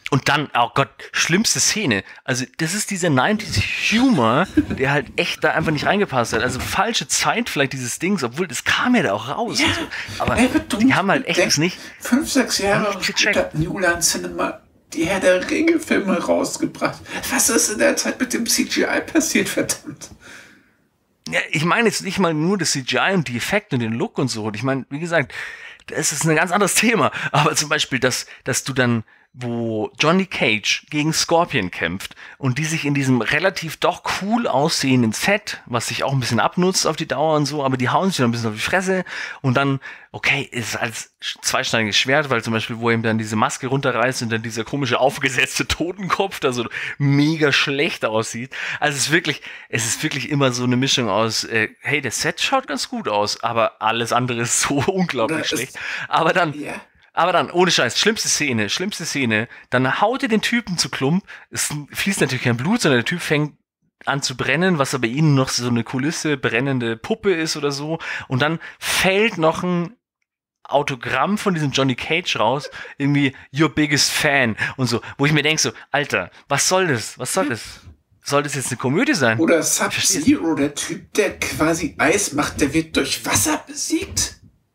Speaker 3: Und dann, oh Gott, schlimmste Szene. Also, das ist dieser neunziger-Humor, der halt echt da einfach nicht reingepasst hat. Also, falsche Zeit vielleicht dieses Dings, obwohl das kam ja da auch raus.
Speaker 4: Ja.
Speaker 3: Und so. Aber
Speaker 4: Ey,
Speaker 3: die haben halt echt
Speaker 4: denk,
Speaker 3: das nicht.
Speaker 4: Fünf, sechs Jahre
Speaker 3: nicht
Speaker 4: später
Speaker 3: gecheckt.
Speaker 4: hat New Line Cinema die Herr der Ringe-Filme rausgebracht. Was ist in der Zeit mit dem C G I passiert, verdammt?
Speaker 3: Ja, ich meine jetzt nicht mal nur das C G I und die Effekte und den Look und so. Und ich meine, wie gesagt, das ist ein ganz anderes Thema. Aber zum Beispiel, dass, dass du dann, wo Johnny Cage gegen Scorpion kämpft und die sich in diesem relativ doch cool aussehenden Set, was sich auch ein bisschen abnutzt auf die Dauer und so, aber die hauen sich dann ein bisschen auf die Fresse und dann, okay, ist als zweischneidiges Schwert, weil zum Beispiel, wo ihm dann diese Maske runterreißt und dann dieser komische aufgesetzte Totenkopf da so mega schlecht aussieht. Also es ist wirklich, es ist wirklich immer so eine Mischung aus, äh, hey, das Set schaut ganz gut aus, aber alles andere ist so unglaublich schlecht. Aber dann,
Speaker 4: Ja.
Speaker 3: Aber dann, ohne Scheiß, schlimmste Szene, schlimmste Szene, dann haut er den Typen zu Klump, es fließt natürlich kein Blut, sondern der Typ fängt an zu brennen, was aber ihnen noch so eine Kulisse, brennende Puppe ist oder so, und dann fällt noch ein Autogramm von diesem Johnny Cage raus, irgendwie Your Biggest Fan und so, wo ich mir denke so, Alter, was soll das, was soll das? Soll das jetzt eine Komödie sein?
Speaker 4: Oder Sub-Zero, der Typ, der quasi Eis macht, der wird durch Wasser besiegt.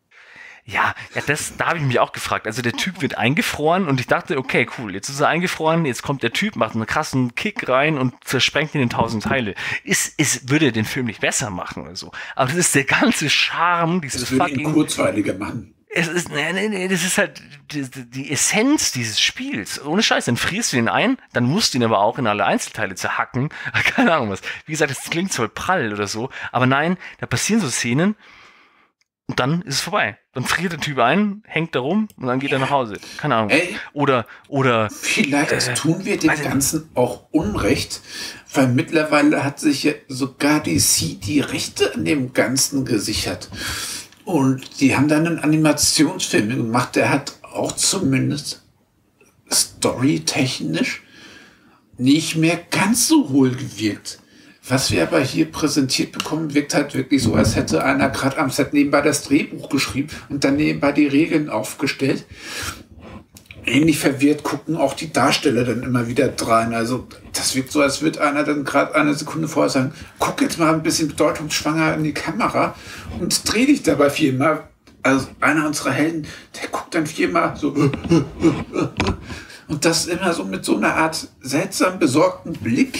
Speaker 3: Ja, ja, das, da habe ich mich auch gefragt. Also der Typ wird eingefroren und ich dachte, okay, cool, jetzt ist er eingefroren, jetzt kommt der Typ, macht einen krassen Kick rein und zersprengt ihn in tausend Teile. Ist, ist, würde den Film nicht besser machen oder so. Aber das ist der ganze Charme, dieses
Speaker 4: Das würde
Speaker 3: fucking...
Speaker 4: ihn kurzweiliger machen.
Speaker 3: Es ist, nee, nee, nee, das ist halt die, die Essenz dieses Spiels. Ohne Scheiß, dann frierst du ihn ein, dann musst du ihn aber auch in alle Einzelteile zerhacken. Keine Ahnung was. Wie gesagt, das klingt voll prall oder so. Aber nein, da passieren so Szenen, und dann ist es vorbei. Dann friert der Typ ein, hängt da rum und dann geht er nach Hause. Keine Ahnung.
Speaker 4: Ey,
Speaker 3: oder, oder.
Speaker 4: Vielleicht
Speaker 3: äh,
Speaker 4: tun wir dem
Speaker 3: weiß ich
Speaker 4: Ganzen auch Unrecht, weil mittlerweile hat sich ja sogar D C die Rechte an dem Ganzen gesichert. Und die haben dann einen Animationsfilm gemacht, der hat auch zumindest storytechnisch nicht mehr ganz so hohl gewirkt. Was wir aber hier präsentiert bekommen, wirkt halt wirklich so, als hätte einer gerade am Set nebenbei das Drehbuch geschrieben und dann nebenbei die Regeln aufgestellt. Ähnlich verwirrt gucken auch die Darsteller dann immer wieder drein. Also das wirkt so, als würde einer dann gerade eine Sekunde vorher sagen, guck jetzt mal ein bisschen bedeutungsschwanger in die Kamera und dreh dich dabei viermal. Also einer unserer Helden, der guckt dann viermal so und das immer so mit so einer Art seltsam besorgten Blick.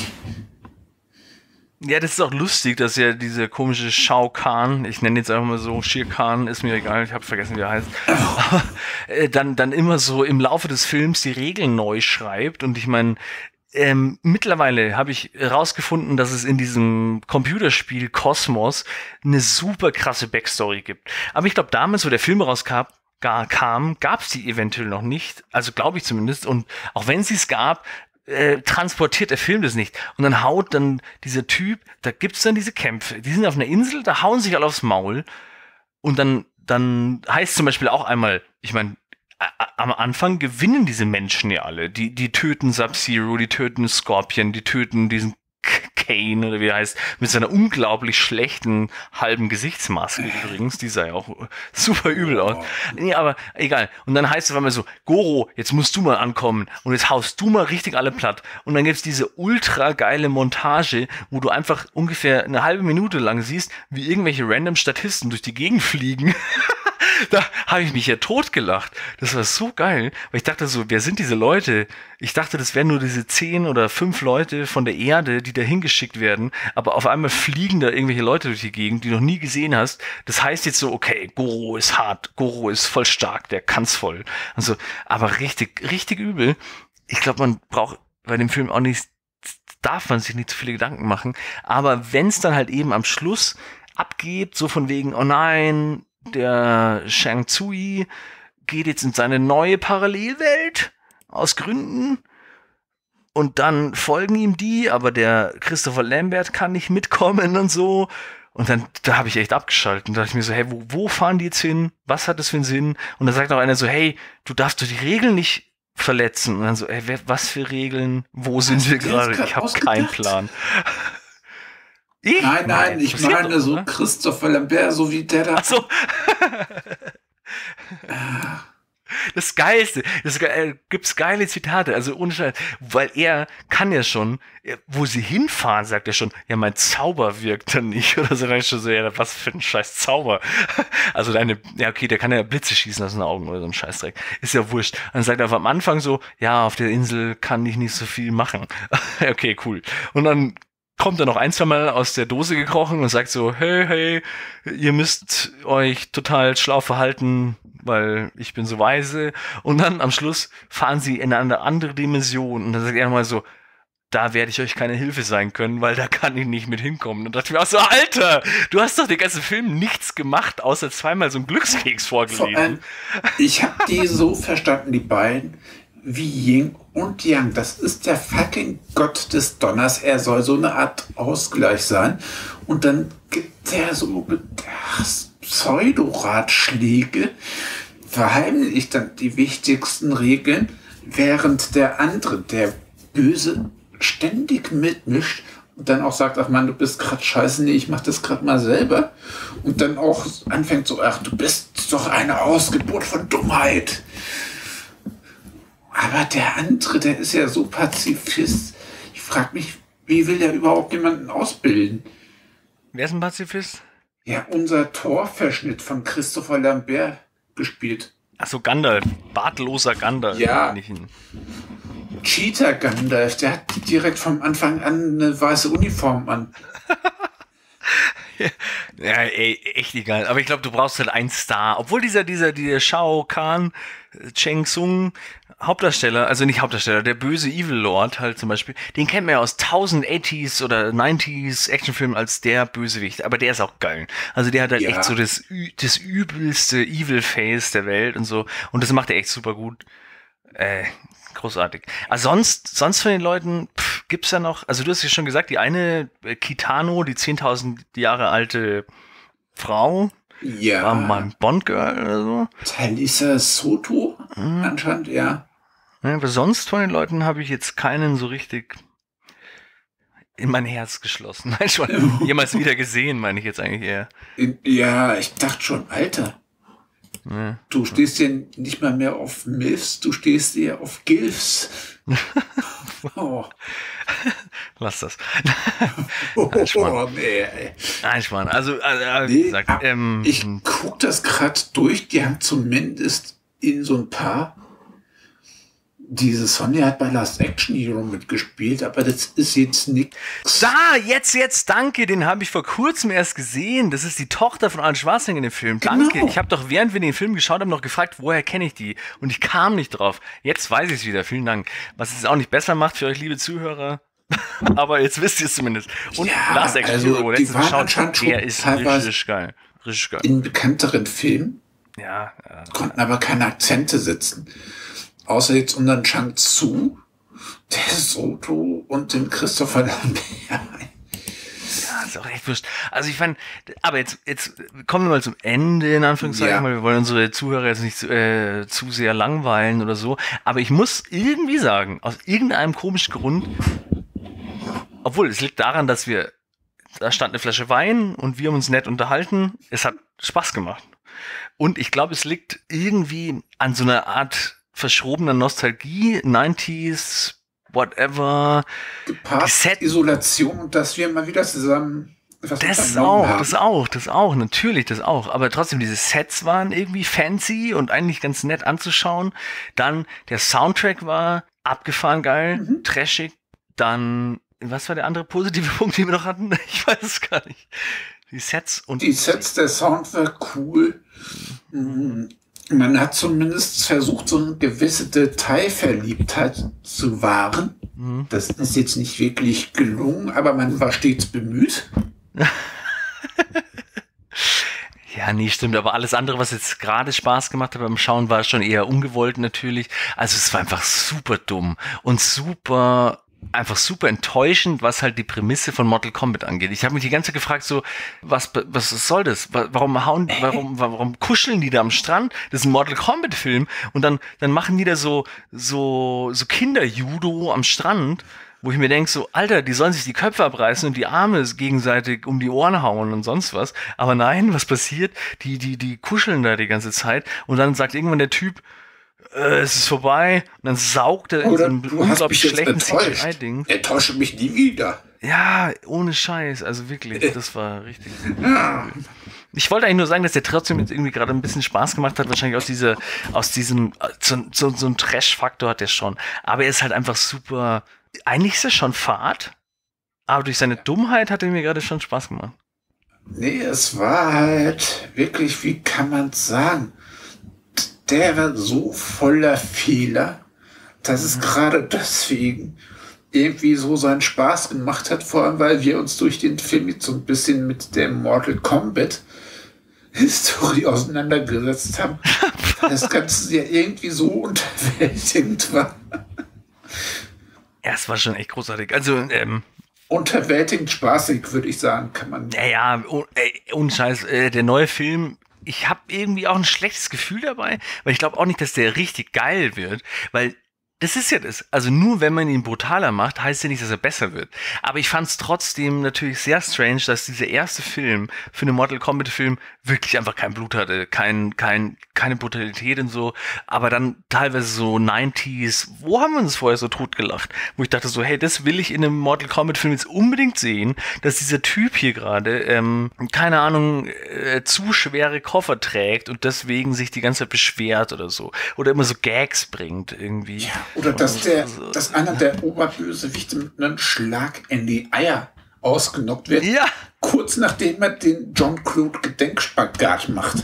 Speaker 3: Ja, das ist auch lustig, dass ja diese komische Shao Kahn, ich nenne jetzt einfach mal so, Shere Khan, ist mir egal, ich habe vergessen, wie er heißt, aber, äh, dann, dann immer so im Laufe des Films die Regeln neu schreibt. Und ich meine, ähm, mittlerweile habe ich herausgefunden, dass es in diesem Computerspiel Cosmos eine super krasse Backstory gibt. Aber ich glaube, damals, wo der Film rauskam, gar kam, gab es die eventuell noch nicht, also glaube ich zumindest. Und auch wenn sie es gab, Äh, transportiert der Film das nicht. Und dann haut dann dieser Typ, da gibt's dann diese Kämpfe, die sind auf einer Insel, da hauen sich alle aufs Maul und dann, dann heißt zum Beispiel auch einmal, ich meine, am Anfang gewinnen diese Menschen ja alle. Die, die töten Sub-Zero, die töten Scorpion, die töten diesen Kane oder wie er heißt, mit seiner unglaublich schlechten halben Gesichtsmaske übrigens, die sah ja auch super übel aus. Nee, aber egal. Und dann heißt es auf einmal so, Goro, jetzt musst du mal ankommen und jetzt haust du mal richtig alle platt. Und dann gibt's diese ultra geile Montage, wo du einfach ungefähr eine halbe Minute lang siehst, wie irgendwelche random Statisten durch die Gegend fliegen. Da habe ich mich ja totgelacht. Das war so geil, weil ich dachte so, wer sind diese Leute? Ich dachte, das wären nur diese zehn oder fünf Leute von der Erde, die da hingeschickt werden, aber auf einmal fliegen da irgendwelche Leute durch die Gegend, die du noch nie gesehen hast. Das heißt jetzt so, okay, Goro ist hart, Goro ist voll stark, der kann's voll. Also, aber richtig, richtig übel. Ich glaube, man braucht bei dem Film auch nicht, darf man sich nicht zu viele Gedanken machen, aber wenn es dann halt eben am Schluss abgeht, so von wegen, oh nein, der Shang Tsui geht jetzt in seine neue Parallelwelt aus Gründen und dann folgen ihm die, aber der Christopher Lambert kann nicht mitkommen und so. Und dann, da habe ich echt abgeschaltet. Und da dachte ich mir so, hey, wo, wo fahren die jetzt hin? Was hat das für einen Sinn? Und dann sagt auch einer so, hey, du darfst doch die Regeln nicht verletzen. Und dann so, ey, wer, was für Regeln? Wo sind wir gerade? Ich habe keinen Plan.
Speaker 4: Ich? Nein, nein, ich meine doch, so oder? Christopher Lambert, so wie der da.
Speaker 3: Ach so. Das Geilste, das äh, gibt's geile Zitate, also ohne Scheiß, weil er kann ja schon, er, wo sie hinfahren, sagt er schon, ja, mein Zauber wirkt dann nicht, oder so, dann ist schon so, ja, was für ein scheiß Zauber. Also deine, ja, okay, der kann ja Blitze schießen aus den Augen oder so ein Scheißdreck, ist ja wurscht. Dann sagt er am Anfang so, ja, auf der Insel kann ich nicht so viel machen. Okay, cool. Und dann kommt er noch ein, zwei Mal aus der Dose gekrochen und sagt so, hey, hey, ihr müsst euch total schlau verhalten, weil ich bin so weise. Und dann am Schluss fahren sie in eine andere Dimension. Und dann sagt er mal so, da werde ich euch keine Hilfe sein können, weil da kann ich nicht mit hinkommen. Und dachte mir auch so, Alter, du hast doch den ganzen Film nichts gemacht, außer zweimal so einen Glückskeks vorgelesen.
Speaker 4: Vor allem, ich habe die so verstanden, die beiden, wie Yin und Yang. Das ist der fucking Gott des Donners. Er soll so eine Art Ausgleich sein. Und dann gibt er so Pseudo-Ratschläge, verheimlicht dann die wichtigsten Regeln, während der andere, der Böse, ständig mitmischt und dann auch sagt, ach Mann, du bist grad scheiße, nee, ich mach das grad mal selber. Und dann auch anfängt so, ach, du bist doch eine Ausgeburt von Dummheit. Aber der andere, der ist ja so Pazifist. Ich frage mich, wie will der überhaupt jemanden ausbilden?
Speaker 3: Wer ist ein Pazifist?
Speaker 4: Ja, unser Torverschnitt von Christopher Lambert gespielt.
Speaker 3: Ach so, Gandalf. Bartloser Gandalf.
Speaker 4: Ja.
Speaker 3: Nicht hin.
Speaker 4: Cheetah Gandalf, der hat direkt vom Anfang an eine weiße Uniform an.
Speaker 3: Ja, ey, echt egal. Aber ich glaube, du brauchst halt einen Star. Obwohl dieser, dieser, dieser Shao Kahn, Cheng Sung, Hauptdarsteller, also nicht Hauptdarsteller, der böse Evil Lord halt zum Beispiel, den kennt man ja aus tausend achtziger oder neunziger Actionfilmen als der Bösewicht. Aber der ist auch geil. Also der hat halt
Speaker 4: Ja.
Speaker 3: echt so das, ü- das übelste Evil Face der Welt und so. Und das macht er echt super gut. Äh, großartig. Also sonst, sonst von den Leuten, pff, gibt's ja noch, also du hast ja schon gesagt, die eine, äh, Kitano, die zehntausend Jahre alte Frau,
Speaker 4: Ja.
Speaker 3: war mal ein Bond-Girl oder so.
Speaker 4: Talisa Soto,
Speaker 3: Mhm.
Speaker 4: anscheinend, ja.
Speaker 3: Ja, aber sonst von den Leuten habe ich jetzt keinen so richtig in mein Herz geschlossen. Nein, schon jemals wieder gesehen, meine ich jetzt eigentlich eher.
Speaker 4: In, ja, ich dachte schon, Alter,
Speaker 3: Ja.
Speaker 4: du stehst ja nicht mal mehr auf Milfs, du stehst ja auf Gilfs. Oh,
Speaker 3: Lass das.
Speaker 4: oh,
Speaker 3: Nein, Schmarrn.
Speaker 4: oh nee, ey.
Speaker 3: Nein, Schmarrn. Also, äh, wie
Speaker 4: Nee,
Speaker 3: gesagt,
Speaker 4: ah,
Speaker 3: ähm,
Speaker 4: ich guck das gerade durch, die haben zumindest in so ein paar, diese Sonja hat bei Last Action Hero mitgespielt, aber das ist jetzt nichts.
Speaker 3: da, jetzt, jetzt, danke, den habe ich vor kurzem erst gesehen. Das ist die Tochter von Arnold Schwarzenegger in dem Film. Danke.
Speaker 4: Genau.
Speaker 3: Ich habe doch, während wir den Film geschaut haben, noch gefragt, woher kenne ich die? Und ich kam nicht drauf. Jetzt weiß ich es wieder. Vielen Dank. Was es auch nicht besser macht für euch, liebe Zuhörer. Aber jetzt wisst ihr es zumindest. Und
Speaker 4: Ja,
Speaker 3: Last Action
Speaker 4: also,
Speaker 3: Hero,
Speaker 4: die
Speaker 3: letztens
Speaker 4: waren
Speaker 3: geschaut,
Speaker 4: anscheinend schon
Speaker 3: der ist
Speaker 4: teilweise
Speaker 3: richtig geil. Richtig geil.
Speaker 4: In bekannteren Filmen,
Speaker 3: Ja, ja.
Speaker 4: konnten aber keine Akzente setzen. Außer jetzt unseren Chang Tzu, der Soto und den Christopher Lambert.
Speaker 3: Ja, ist auch echt wurscht. Also ich fand, aber jetzt, jetzt kommen wir mal zum Ende, in Anführungszeichen,
Speaker 4: Ja.
Speaker 3: weil wir wollen unsere Zuhörer jetzt nicht zu, äh, zu sehr langweilen oder so. Aber ich muss irgendwie sagen, aus irgendeinem komischen Grund, obwohl es liegt daran, dass wir, da stand eine Flasche Wein und wir haben uns nett unterhalten. Es hat Spaß gemacht. Und ich glaube, es liegt irgendwie an so einer Art verschrobener Nostalgie, neunziger, whatever.
Speaker 4: Gepaart
Speaker 3: Die Set-
Speaker 4: Isolation und dass wir mal wieder zusammen was
Speaker 3: Das
Speaker 4: unternommen
Speaker 3: auch,
Speaker 4: haben.
Speaker 3: das auch, das auch, natürlich, das auch. Aber trotzdem, diese Sets waren irgendwie fancy und eigentlich ganz nett anzuschauen. Dann, der Soundtrack war abgefahren geil,
Speaker 4: Mhm.
Speaker 3: trashig. Dann, was war der andere positive Punkt, den wir noch hatten? Ich weiß es gar nicht. Die Sets und...
Speaker 4: Die Sets, der Sound war cool. Mhm. Man hat zumindest versucht, so eine gewisse Detailverliebtheit zu wahren.
Speaker 3: Mhm.
Speaker 4: Das ist jetzt nicht wirklich gelungen, aber man war stets bemüht.
Speaker 3: Ja, nee, stimmt, aber alles andere, was jetzt gerade Spaß gemacht hat beim Schauen, war schon eher ungewollt natürlich. Also es war einfach super dumm und super, einfach super enttäuschend, was halt die Prämisse von Mortal Kombat angeht. Ich habe mich die ganze Zeit gefragt, so, was, was soll das? Wa- Warum hauen, warum, warum kuscheln die da am Strand? Das ist ein Mortal Kombat Film und dann, dann machen die da so, so, so Kinder-Judo am Strand, wo ich mir denke, so, Alter, die sollen sich die Köpfe abreißen und die Arme gegenseitig um die Ohren hauen und sonst was. Aber nein, was passiert? Die, die, die kuscheln da die ganze Zeit und dann sagt irgendwann der Typ, äh, es ist vorbei. Und dann saugt er in
Speaker 4: Oder
Speaker 3: so einem
Speaker 4: du hast mich
Speaker 3: unglaublich
Speaker 4: jetzt
Speaker 3: schlechten C
Speaker 4: enttäuscht.
Speaker 3: G I-Ding.
Speaker 4: Enttäusche mich nie wieder.
Speaker 3: Ja, ohne Scheiß, also wirklich, das war richtig. Ich wollte eigentlich nur sagen, dass der trotzdem jetzt irgendwie gerade ein bisschen Spaß gemacht hat, wahrscheinlich aus dieser, aus diesem, so, so, so ein Trash-Faktor hat der schon. Aber er ist halt einfach super, eigentlich ist er schon Fahrt, aber durch seine Dummheit hat er mir gerade schon Spaß gemacht.
Speaker 4: Nee, es war halt wirklich, wie kann man es sagen, der war so voller Fehler, dass es gerade deswegen irgendwie so seinen Spaß gemacht hat, vor allem weil wir uns durch den Film jetzt so ein bisschen mit der Mortal Kombat Historie auseinandergesetzt haben. Das Ganze ja irgendwie so unterwältigend war.
Speaker 3: Ja, es war schon echt großartig. Also, ähm,
Speaker 4: Unterwältigend spaßig, würde ich sagen, kann man.
Speaker 3: Naja, oh, ey, ohne Scheiß, äh, der neue Film, ich habe irgendwie auch ein schlechtes Gefühl dabei, weil ich glaube auch nicht, dass der richtig geil wird, weil das ist ja das. Also nur wenn man ihn brutaler macht, heißt ja nicht, dass er besser wird. Aber ich fand es trotzdem natürlich sehr strange, dass dieser erste Film für einen Mortal Kombat Film wirklich einfach kein Blut hatte, kein, kein, keine Brutalität und so, aber dann teilweise so neunziger, wo haben wir uns vorher so totgelacht? Wo ich dachte so, hey, das will ich in einem Mortal Kombat Film jetzt unbedingt sehen, dass dieser Typ hier gerade, ähm, keine Ahnung, äh, zu schwere Koffer trägt und deswegen sich die ganze Zeit beschwert oder so. Oder immer so Gags bringt irgendwie.
Speaker 4: Ja. Oder dass, der, dass einer der Oberbösewichte mit einem Schlag in die Eier ausgenockt wird.
Speaker 3: Ja.
Speaker 4: Kurz nachdem er den John-Claude Gedenkspagat macht.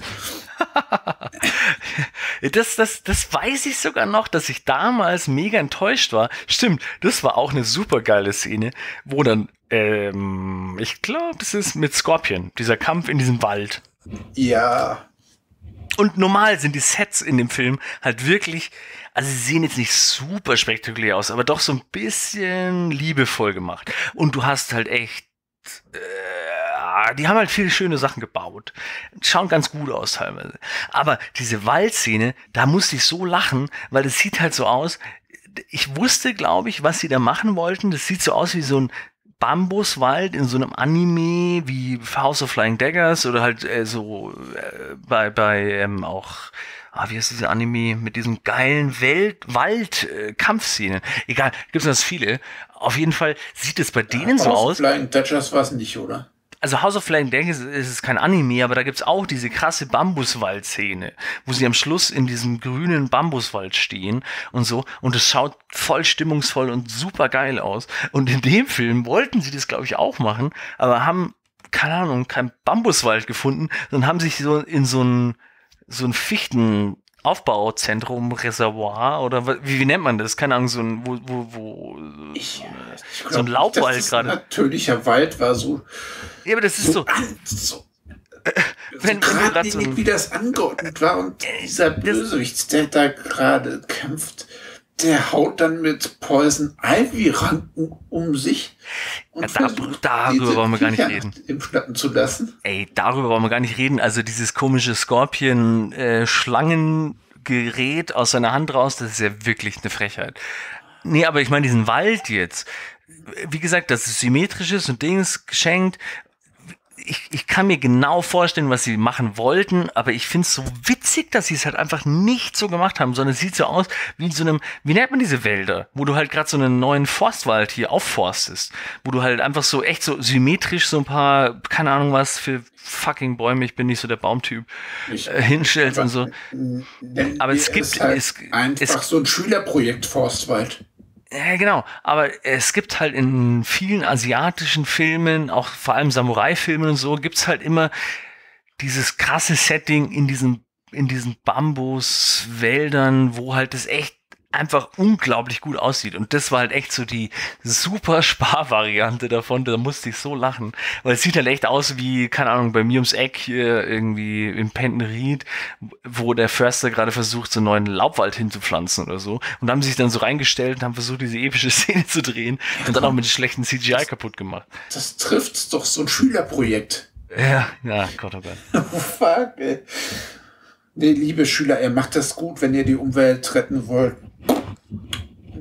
Speaker 3: das, das, das weiß ich sogar noch, dass ich damals mega enttäuscht war. Stimmt, das war auch eine super geile Szene, wo dann, ähm, ich glaube, es ist mit Scorpion, dieser Kampf in diesem Wald.
Speaker 4: Ja.
Speaker 3: Und normal sind die Sets in dem Film halt wirklich, also sie sehen jetzt nicht super spektakulär aus, aber doch so ein bisschen liebevoll gemacht. Und du hast halt echt, äh, die haben halt viele schöne Sachen gebaut. Schauen ganz gut aus teilweise. Aber diese Waldszene, da musste ich so lachen, weil das sieht halt so aus, ich wusste, glaube ich, was sie da machen wollten. Das sieht so aus wie so ein Bambuswald in so einem Anime wie House of Flying Daggers oder halt äh, so äh, bei, bei ähm, auch, ah, wie heißt diese Anime mit diesem geilen Wald-Kampfszenen. Äh, Egal, gibt's ganz viele. Auf jeden Fall sieht es bei denen
Speaker 4: ja,
Speaker 3: so
Speaker 4: House
Speaker 3: aus.
Speaker 4: Of Flying Daggers war es nicht, oder?
Speaker 3: Also House of Flying Daggers ist es kein Anime, aber da gibt's auch diese krasse Bambuswald-Szene, wo sie am Schluss in diesem grünen Bambuswald stehen und so. Und es schaut voll stimmungsvoll und super geil aus. Und in dem Film wollten sie das, glaube ich, auch machen, aber haben, keine Ahnung, kein Bambuswald gefunden, sondern haben sich so in so ein, so ein Fichten Aufbauzentrum, Reservoir oder wie, wie nennt man das? Keine Ahnung, so ein, wo, wo, wo
Speaker 4: ich, ich
Speaker 3: so ein Laubwald gerade.
Speaker 4: Natürlicher Wald war so.
Speaker 3: Ja, aber das ist so.
Speaker 4: so, so
Speaker 3: wenn,
Speaker 4: so
Speaker 3: wenn
Speaker 4: gerade
Speaker 3: so
Speaker 4: wie das angeordnet war und dieser Bösewicht, der da gerade kämpft, der haut dann mit Poison Ivy Ranken um sich. Und
Speaker 3: ja, da, darüber wollen wir gar nicht reden.
Speaker 4: Im Schnappen zu lassen.
Speaker 3: Ey, darüber wollen wir gar nicht reden. Also dieses komische Scorpion-Schlangengerät aus seiner Hand raus, das ist ja wirklich eine Frechheit. Nee, aber ich meine diesen Wald jetzt. Wie gesagt, dass es symmetrisch ist und Dings geschenkt. Ich, ich kann mir genau vorstellen, was sie machen wollten, aber ich finde es so witzig, dass sie es halt einfach nicht so gemacht haben, sondern es sieht so aus wie in so einem, wie nennt man diese Wälder, wo du halt gerade so einen neuen Forstwald hier aufforstest, wo du halt einfach so echt so symmetrisch so ein paar, keine Ahnung was für fucking Bäume, ich bin nicht so der Baumtyp,
Speaker 4: ich,
Speaker 3: äh, hinstellst und so. Aber es gibt
Speaker 4: ist halt
Speaker 3: es,
Speaker 4: einfach
Speaker 3: es,
Speaker 4: so ein Schülerprojekt Forstwald.
Speaker 3: Ja, genau. Aber es gibt halt in vielen asiatischen Filmen, auch vor allem Samurai-Filmen und so, gibt's halt immer dieses krasse Setting in diesen, in diesen Bambuswäldern, wo halt das echt einfach unglaublich gut aussieht. Und das war halt echt so die super Sparvariante davon. Da musste ich so lachen. Weil es sieht halt echt aus wie, keine Ahnung, bei mir ums Eck hier irgendwie in Pentenried, wo der Förster gerade versucht, so einen neuen Laubwald hinzupflanzen oder so. Und haben sich dann so reingestellt und haben versucht, diese epische Szene zu drehen und dann auch mit schlechten C G I kaputt gemacht.
Speaker 4: Das trifft doch so ein Schülerprojekt.
Speaker 3: Ja, ja, Gott, oh Gott.
Speaker 4: Oh, fuck, ey. Nee, liebe Schüler, ihr macht das gut, wenn ihr die Umwelt retten wollt.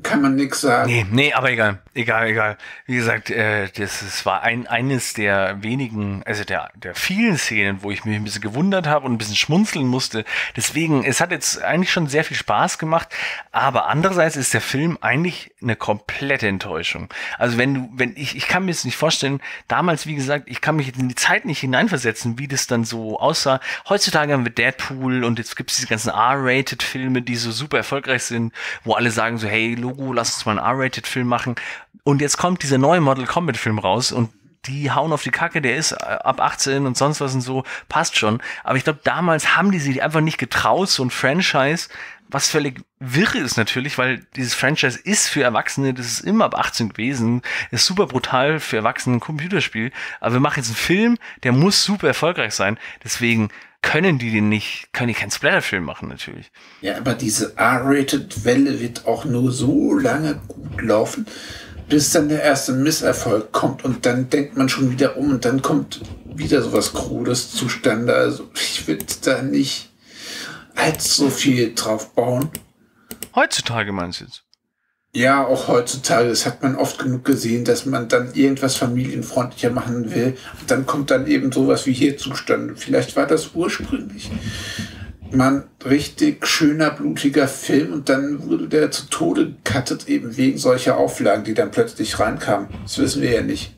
Speaker 4: kann man nichts sagen.
Speaker 3: Nee, nee, aber egal, egal, egal. Wie gesagt, äh, das, das war ein, eines der wenigen, also der, der vielen Szenen, wo ich mich ein bisschen gewundert habe und ein bisschen schmunzeln musste. Deswegen, es hat jetzt eigentlich schon sehr viel Spaß gemacht, aber andererseits ist der Film eigentlich eine komplette Enttäuschung. Also wenn du, wenn ich, ich kann mir das nicht vorstellen, damals, wie gesagt, ich kann mich jetzt in die Zeit nicht hineinversetzen, wie das dann so aussah. Heutzutage haben wir Deadpool und jetzt gibt es diese ganzen R-Rated-Filme, die so super erfolgreich sind, wo alle sagen so, hey, Logo, lass uns mal einen R-Rated-Film machen. Und jetzt kommt dieser neue Mortal Kombat-Film raus und die hauen auf die Kacke, der ist ab achtzehn und sonst was und so, passt schon. Aber ich glaube, damals haben die sich einfach nicht getraut, so ein Franchise, was völlig wirre ist natürlich, weil dieses Franchise ist für Erwachsene, das ist immer ab achtzehn gewesen, ist super brutal für Erwachsene, ein Computerspiel. Aber wir machen jetzt einen Film, der muss super erfolgreich sein. Deswegen können die den nicht, können die keinen Splatter-Film machen natürlich.
Speaker 4: Ja, aber diese R-Rated-Welle wird auch nur so lange gut laufen, bis dann der erste Misserfolg kommt und dann denkt man schon wieder um und dann kommt wieder sowas Krudes zustande. Also ich würde da nicht allzu viel drauf bauen.
Speaker 3: Heutzutage meinst du jetzt?
Speaker 4: Ja, auch heutzutage. Das hat man oft genug gesehen, dass man dann irgendwas familienfreundlicher machen will. Und dann kommt dann eben sowas wie hier zustande. Vielleicht war das ursprünglich mal ein richtig schöner, blutiger Film und dann wurde der zu Tode gecuttet, eben wegen solcher Auflagen, die dann plötzlich reinkamen. Das wissen wir ja nicht.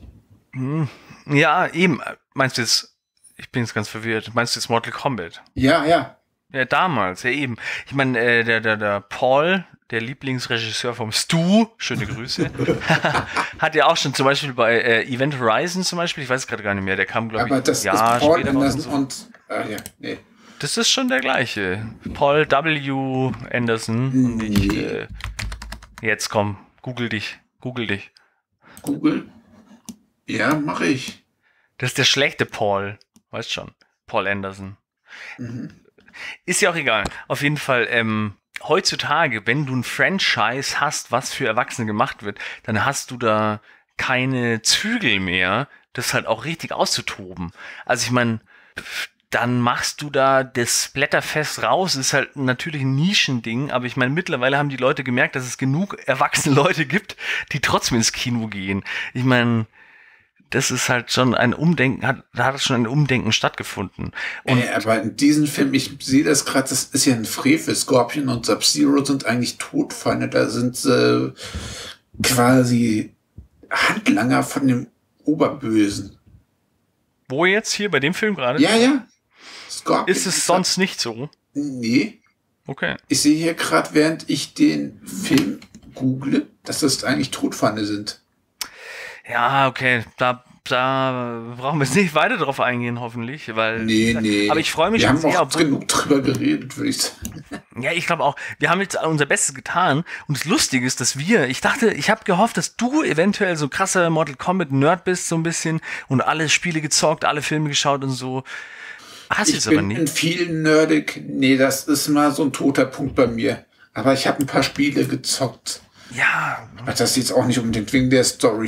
Speaker 3: Ja, eben. Meinst du jetzt, ich bin jetzt ganz verwirrt, meinst du jetzt Mortal Kombat?
Speaker 4: Ja, ja.
Speaker 3: Ja, damals, ja eben. Ich meine, äh, der, der, der Paul, der Lieblingsregisseur vom Stu, schöne Grüße, hat ja auch schon zum Beispiel bei äh, Event Horizon zum Beispiel, ich weiß gerade gar nicht mehr, der kam, glaube ich,
Speaker 4: aber das
Speaker 3: ein Jahr
Speaker 4: ist Paul
Speaker 3: später raus
Speaker 4: Anderson
Speaker 3: und so.
Speaker 4: und, ah, ja, nee.
Speaker 3: Das ist schon der gleiche. Paul W. Anderson. Und ich,
Speaker 4: Nee.
Speaker 3: äh, jetzt komm, google dich, google dich.
Speaker 4: Google? Ja, mache ich.
Speaker 3: Das ist der schlechte Paul, weißt schon, Paul Anderson.
Speaker 4: Mhm.
Speaker 3: Ist ja auch egal. Auf jeden Fall, ähm, heutzutage, wenn du ein Franchise hast, was für Erwachsene gemacht wird, dann hast du da keine Zügel mehr, das halt auch richtig auszutoben. Also ich meine, dann machst du da das Splatterfest raus, ist halt natürlich ein Nischending, aber ich meine, mittlerweile haben die Leute gemerkt, dass es genug erwachsene Leute gibt, die trotzdem ins Kino gehen. Ich meine, das ist halt schon ein Umdenken, hat, da hat schon ein Umdenken stattgefunden. Und
Speaker 4: Ey, aber in diesem Film, ich sehe das gerade, das ist ja ein Frevel. Scorpion und Sub-Zero sind eigentlich Todfeinde. Da sind äh, quasi Handlanger von dem Oberbösen.
Speaker 3: wo jetzt hier bei dem Film gerade?
Speaker 4: Ja, ja. Scorpion
Speaker 3: Ist es sonst nicht so?
Speaker 4: Nee.
Speaker 3: Okay.
Speaker 4: Ich sehe hier gerade, während ich den Film google, dass das eigentlich Todfeinde sind.
Speaker 3: Ja, okay. Da, da brauchen wir jetzt nicht weiter drauf eingehen, hoffentlich, weil.
Speaker 4: Nee, nee.
Speaker 3: Aber ich freue mich
Speaker 4: Wir
Speaker 3: schon
Speaker 4: haben
Speaker 3: sehr.
Speaker 4: auch
Speaker 3: obwohl-
Speaker 4: genug drüber geredet, würde ich sagen.
Speaker 3: Ja, ich glaube auch. Wir haben jetzt unser Bestes getan. Und das Lustige ist, dass wir, ich dachte, ich habe gehofft, dass du eventuell so krasser Mortal Kombat Nerd bist, so ein bisschen, und alle Spiele gezockt, alle Filme geschaut und so. Hast du
Speaker 4: Ich
Speaker 3: es aber
Speaker 4: bin in
Speaker 3: nicht.
Speaker 4: vielen nerdig. Nee, das ist mal so ein toter Punkt bei mir. Aber ich habe ein paar Spiele gezockt.
Speaker 3: Ja,
Speaker 4: Aber das ist jetzt auch nicht unbedingt wegen der Story.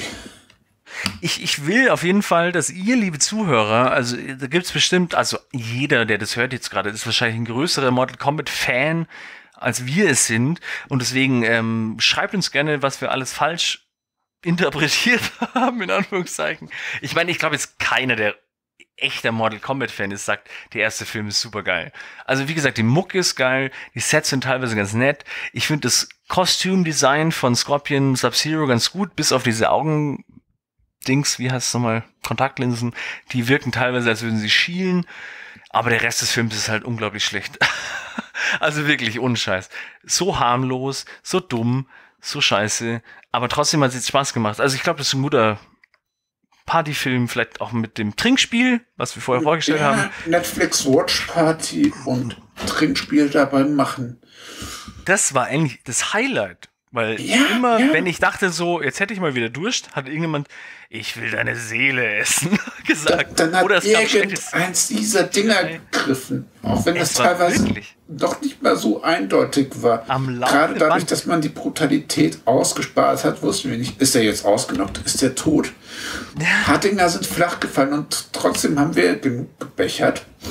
Speaker 3: Ich, ich will auf jeden Fall, dass ihr, liebe Zuhörer, also da gibt's bestimmt, also jeder, der das hört jetzt gerade, ist wahrscheinlich ein größerer Mortal Kombat-Fan, als wir es sind. Und deswegen ähm, schreibt uns gerne, was wir alles falsch interpretiert haben, in Anführungszeichen. Ich meine, ich glaube jetzt keiner, der echter Mortal Kombat-Fan ist, sagt, der erste Film ist super geil. Also wie gesagt, die Mucke ist geil, die Sets sind teilweise ganz nett. Ich finde das Kostümdesign von Scorpion, Sub-Zero ganz gut, bis auf diese Augen... Dings, wie heißt es nochmal, Kontaktlinsen, die wirken teilweise, als würden sie schielen, aber der Rest des Films ist halt unglaublich schlecht. Also wirklich ohne Scheiß. So harmlos, so dumm, so scheiße, aber trotzdem hat es jetzt Spaß gemacht. Also ich glaube, das ist ein guter Partyfilm, vielleicht auch mit dem Trinkspiel, was wir vorher vorgestellt
Speaker 4: Ja,
Speaker 3: haben.
Speaker 4: Netflix Watch Party und Trinkspiel dabei machen.
Speaker 3: Das war eigentlich das Highlight. Weil
Speaker 4: Ja,
Speaker 3: immer,
Speaker 4: ja.
Speaker 3: wenn ich dachte so, jetzt hätte ich mal wieder Durst, hat irgendjemand, ich will deine Seele essen,
Speaker 4: Da,
Speaker 3: gesagt.
Speaker 4: dann hat
Speaker 3: Oder es gab schlechtes.
Speaker 4: irgendeins dieser Dinger gegriffen. Auch wenn
Speaker 3: Es
Speaker 4: das
Speaker 3: war
Speaker 4: teilweise
Speaker 3: wirklich-
Speaker 4: doch nicht mal so eindeutig war.
Speaker 3: Am laufenden
Speaker 4: Gerade dadurch,
Speaker 3: Band.
Speaker 4: dass man die Brutalität ausgespart hat, wussten wir nicht, ist er jetzt ausgenockt, ist er tot? Hardinger sind flach gefallen und trotzdem haben wir genug gebechert.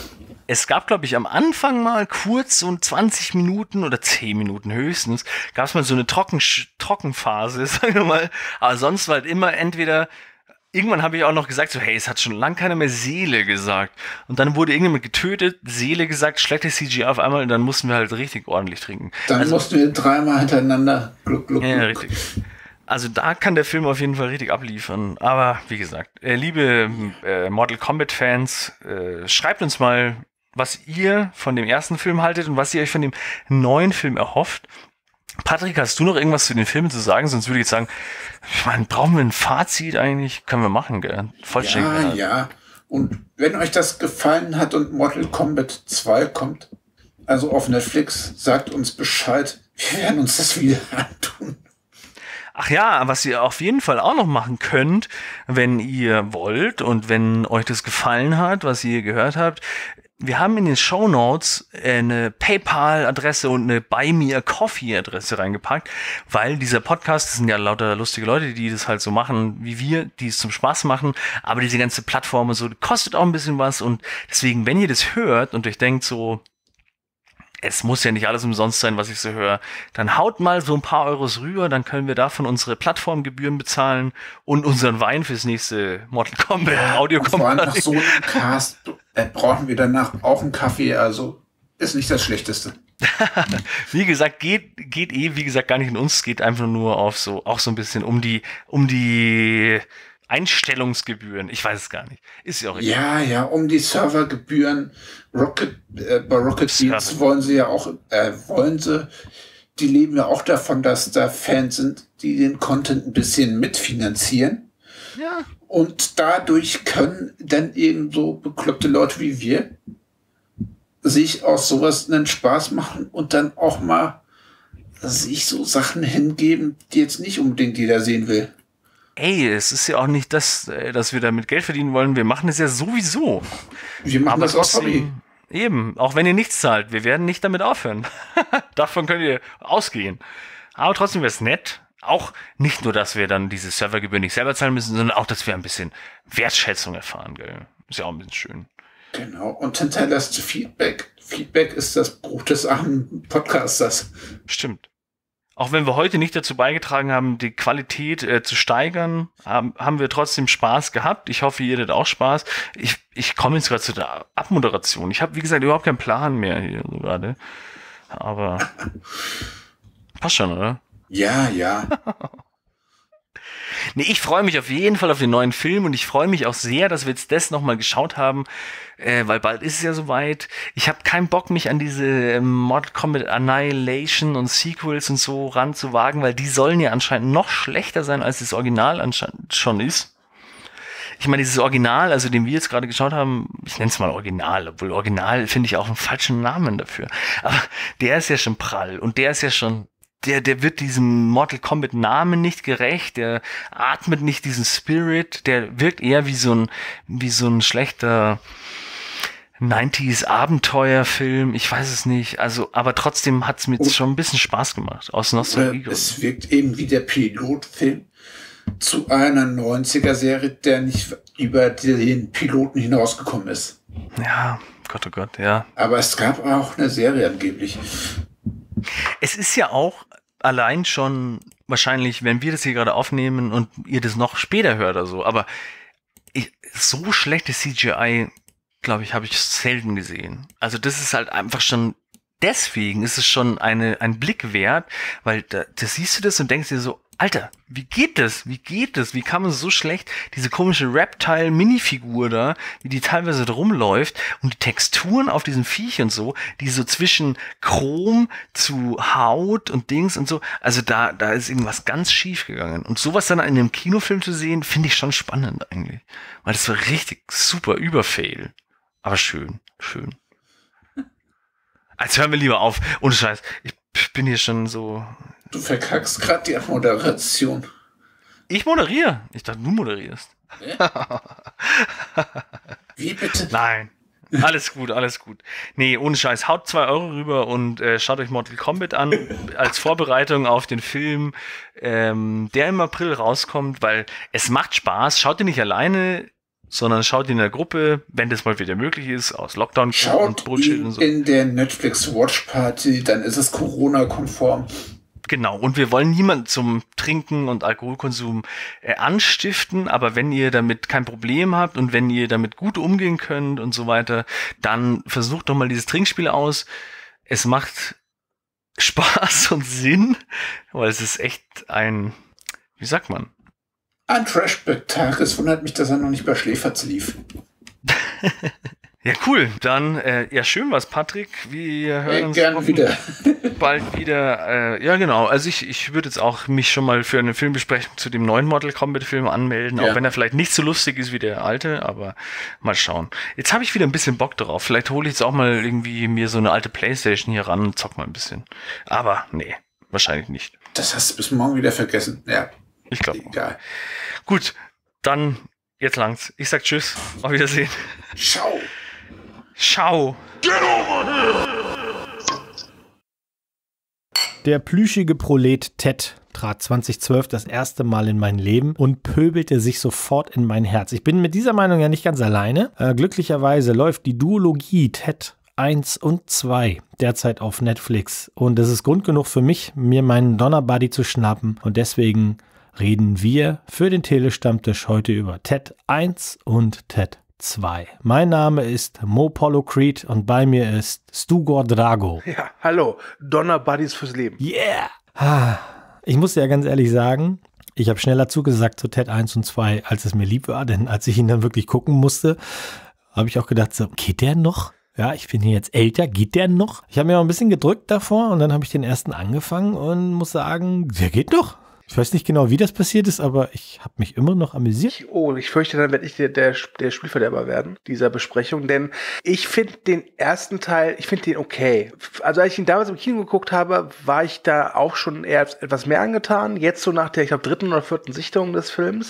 Speaker 3: es gab, glaube ich, am Anfang mal kurz so zwanzig Minuten oder zehn Minuten höchstens, gab es mal so eine Trocken Trockenphase, sagen wir mal. Aber sonst war halt immer entweder, irgendwann habe ich auch noch gesagt, so hey, es hat schon lange keiner mehr Seele gesagt. Und dann wurde irgendjemand getötet, Seele gesagt, schlechtes C G I auf einmal und dann mussten wir halt richtig ordentlich trinken.
Speaker 4: Dann also, mussten wir dreimal hintereinander gluck, gluck,
Speaker 3: ja,
Speaker 4: gluck.
Speaker 3: richtig. Also da kann der Film auf jeden Fall richtig abliefern. Aber wie gesagt, äh, liebe äh, Mortal Kombat-Fans, äh, schreibt uns mal, was ihr von dem ersten Film haltet und was ihr euch von dem neuen Film erhofft. Patrick, hast du noch irgendwas zu den Filmen zu sagen? Sonst würde ich jetzt sagen, ich meine, brauchen wir ein Fazit eigentlich? Können wir machen, gell? Vollständig.
Speaker 4: Ja, ja. Und wenn euch das gefallen hat und Mortal Kombat zwei kommt, also auf Netflix, sagt uns Bescheid. Wir werden uns das wieder antun.
Speaker 3: Ach ja, was ihr auf jeden Fall auch noch machen könnt, wenn ihr wollt und wenn euch das gefallen hat, was ihr gehört habt, wir haben in den Shownotes eine PayPal-Adresse und eine Buy Me a Coffee-Adresse reingepackt, weil dieser Podcast, das sind ja lauter lustige Leute, die das halt so machen wie wir, die es zum Spaß machen, aber diese ganze Plattform und so, kostet auch ein bisschen was und deswegen, wenn ihr das hört und euch denkt so, es muss ja nicht alles umsonst sein, was ich so höre, dann haut mal so ein paar Euros rüber, dann können wir davon unsere Plattformgebühren bezahlen und unseren Wein fürs nächste Mortal Kombat Audio
Speaker 4: Vor allem nach so einem Cast äh, brauchen wir danach auch einen Kaffee, also ist nicht das Schlechteste.
Speaker 3: Wie gesagt, geht, geht eh, wie gesagt, gar nicht in uns, es geht einfach nur auf so, auch so ein bisschen um die, um die Einstellungsgebühren, ich weiß es gar nicht. Ist ja auch egal.
Speaker 4: Ja, ja, um die Servergebühren. Rocket, äh, bei Rocket Beans wollen sie ja auch, äh, wollen sie, die leben ja auch davon, dass da Fans sind, die den Content ein bisschen mitfinanzieren.
Speaker 3: Ja.
Speaker 4: Und dadurch können dann eben so bekloppte Leute wie wir sich aus sowas einen Spaß machen und dann auch mal sich so Sachen hingeben, die jetzt nicht unbedingt jeder sehen will.
Speaker 3: Ey, es ist ja auch nicht das, dass wir damit Geld verdienen wollen. Wir machen es ja sowieso.
Speaker 4: Wir machen
Speaker 3: Aber
Speaker 4: das aus Hobby.
Speaker 3: Eben, auch wenn ihr nichts zahlt. Wir werden nicht damit aufhören. Davon könnt ihr ausgehen. Aber trotzdem wäre es nett. Auch nicht nur, dass wir dann diese Servergebühren nicht selber zahlen müssen, sondern auch, dass wir ein bisschen Wertschätzung erfahren. Gell? Ist ja auch ein bisschen schön.
Speaker 4: Genau. Und hinterlasst Feedback. Feedback ist das Brot des armen Podcasters.
Speaker 3: Stimmt. Auch wenn wir heute nicht dazu beigetragen haben, die Qualität äh, zu steigern, haben, haben wir trotzdem Spaß gehabt. Ich hoffe, ihr hattet auch Spaß. Ich, ich komme jetzt gerade zu der Abmoderation. Ich habe, wie gesagt, überhaupt keinen Plan mehr hier so gerade. Aber passt schon, oder?
Speaker 4: Ja, ja.
Speaker 3: Nee, ich freue mich auf jeden Fall auf den neuen Film und ich freue mich auch sehr, dass wir jetzt das nochmal geschaut haben, äh, weil bald ist es ja soweit. Ich habe keinen Bock, mich an diese ähm, Mortal Kombat Annihilation und Sequels und so ranzuwagen, weil die sollen ja anscheinend noch schlechter sein, als das Original anscheinend schon ist. Ich meine, dieses Original, also den wir jetzt gerade geschaut haben, ich nenne es mal Original, obwohl Original finde ich auch einen falschen Namen dafür. Aber der ist ja schon prall und der ist ja schon Der, der wird diesem Mortal Kombat Namen nicht gerecht, der atmet nicht diesen Spirit, der wirkt eher wie so ein, wie so ein schlechter neunziger Abenteuerfilm, ich weiß es nicht, also, aber trotzdem hat es mir schon ein bisschen Spaß gemacht, aus Nostalgie.
Speaker 4: Es wirkt eben wie der Pilotfilm zu einer neunziger Serie, der nicht über den Piloten hinausgekommen ist.
Speaker 3: Ja, Gott, oh Gott, ja.
Speaker 4: Aber es gab auch eine Serie angeblich.
Speaker 3: Es ist ja auch allein schon wahrscheinlich, wenn wir das hier gerade aufnehmen und ihr das noch später hört oder so, aber ich, so schlechtes C G I, glaube ich, habe ich selten gesehen. Also das ist halt einfach schon, deswegen ist es schon eine, ein Blick wert, weil da, da siehst du das und denkst dir so, Alter, wie geht das? Wie geht das? Wie kann man so schlecht diese komische Reptile-Minifigur da, wie die teilweise da rumläuft und die Texturen auf diesem Viech und so, die so zwischen Chrom zu Haut und Dings und so, also da, da ist irgendwas ganz schief gegangen. Und sowas dann in einem Kinofilm zu sehen, finde ich schon spannend eigentlich. Weil das war richtig super Überfail. Aber schön, schön. Jetzt hören wir lieber auf. Ohne Scheiß, ich bin hier schon so...
Speaker 4: Du verkackst gerade die Moderation.
Speaker 3: Ich moderiere. Ich dachte, du moderierst.
Speaker 4: Ja? Wie bitte?
Speaker 3: Nein. Alles gut, alles gut. Nee, ohne Scheiß. Haut zwei Euro rüber und äh, schaut euch Mortal Kombat an als Vorbereitung auf den Film, ähm, der im April rauskommt, weil es macht Spaß. Schaut ihr nicht alleine. sondern schaut ihn in der Gruppe, wenn das mal wieder möglich ist, aus Lockdown
Speaker 4: Schaut
Speaker 3: und Bullshit
Speaker 4: ihn
Speaker 3: und so.
Speaker 4: in der Netflix Watch Party, dann ist es Corona-konform.
Speaker 3: Genau, und wir wollen niemanden zum Trinken und Alkoholkonsum äh, anstiften, aber wenn ihr damit kein Problem habt und wenn ihr damit gut umgehen könnt und so weiter, dann versucht doch mal dieses Trinkspiel aus. Es macht Spaß und Sinn, weil es ist echt ein, wie sagt man?
Speaker 4: Ein Trash-Tag. Es wundert mich, dass er noch nicht bei Schläferz lief.
Speaker 3: Ja, cool. Dann, äh, ja, schön was, Patrick. Wir hören
Speaker 4: Äh,
Speaker 3: uns
Speaker 4: gern wieder.
Speaker 3: bald wieder. Äh, ja, genau. Also ich, ich würde jetzt auch mich schon mal für eine Filmbesprechung zu dem neuen Mortal Kombat-Film anmelden,
Speaker 4: Ja.
Speaker 3: auch wenn er vielleicht nicht so lustig ist wie der alte, aber mal schauen. Jetzt habe ich wieder ein bisschen Bock drauf. Vielleicht hole ich jetzt auch mal irgendwie mir so eine alte Playstation hier ran und zock mal ein bisschen. Aber nee, wahrscheinlich nicht.
Speaker 4: Das hast du bis morgen wieder vergessen. Ja,
Speaker 3: Ich glaube.
Speaker 4: egal.
Speaker 3: Gut, dann jetzt langt's. Ich sag Tschüss. Auf Wiedersehen.
Speaker 4: Ciao.
Speaker 3: Ciao.
Speaker 2: Der plüschige Prolet Ted trat zweitausendzwölf das erste Mal in mein Leben und pöbelte sich sofort in mein Herz. Ich bin mit dieser Meinung ja nicht ganz alleine. Äh, glücklicherweise läuft die Duologie Ted eins und zwei derzeit auf Netflix. Und das ist Grund genug für mich, mir meinen Donnerbuddy zu schnappen. Und deswegen reden wir für den Telestammtisch heute über Ted eins und Ted zwei. Mein Name ist Mo Polo Creed und bei mir ist Stugor Drago.
Speaker 5: Ja, hallo, Donnerbuddies fürs Leben.
Speaker 2: Yeah! Ah, ich muss ja ganz ehrlich sagen, ich habe schneller zugesagt zu Ted eins und zwei, als es mir lieb war, denn als ich ihn dann wirklich gucken musste, habe ich auch gedacht, so, geht der noch? Ja, ich bin hier jetzt älter, geht der noch? Ich habe mir auch ein bisschen gedrückt davor und dann habe ich den ersten angefangen und muss sagen, der geht noch. Ich weiß nicht genau, wie das passiert ist, aber ich habe mich immer noch amüsiert.
Speaker 5: Ich, oh, ich fürchte, dann werde ich der, der, der Spielverderber werden, dieser Besprechung, denn ich finde den ersten Teil, ich finde den okay. Also als ich ihn damals im Kino geguckt habe, war ich da auch schon eher etwas mehr angetan. Jetzt so nach der, ich glaube, dritten oder vierten Sichtung des Films,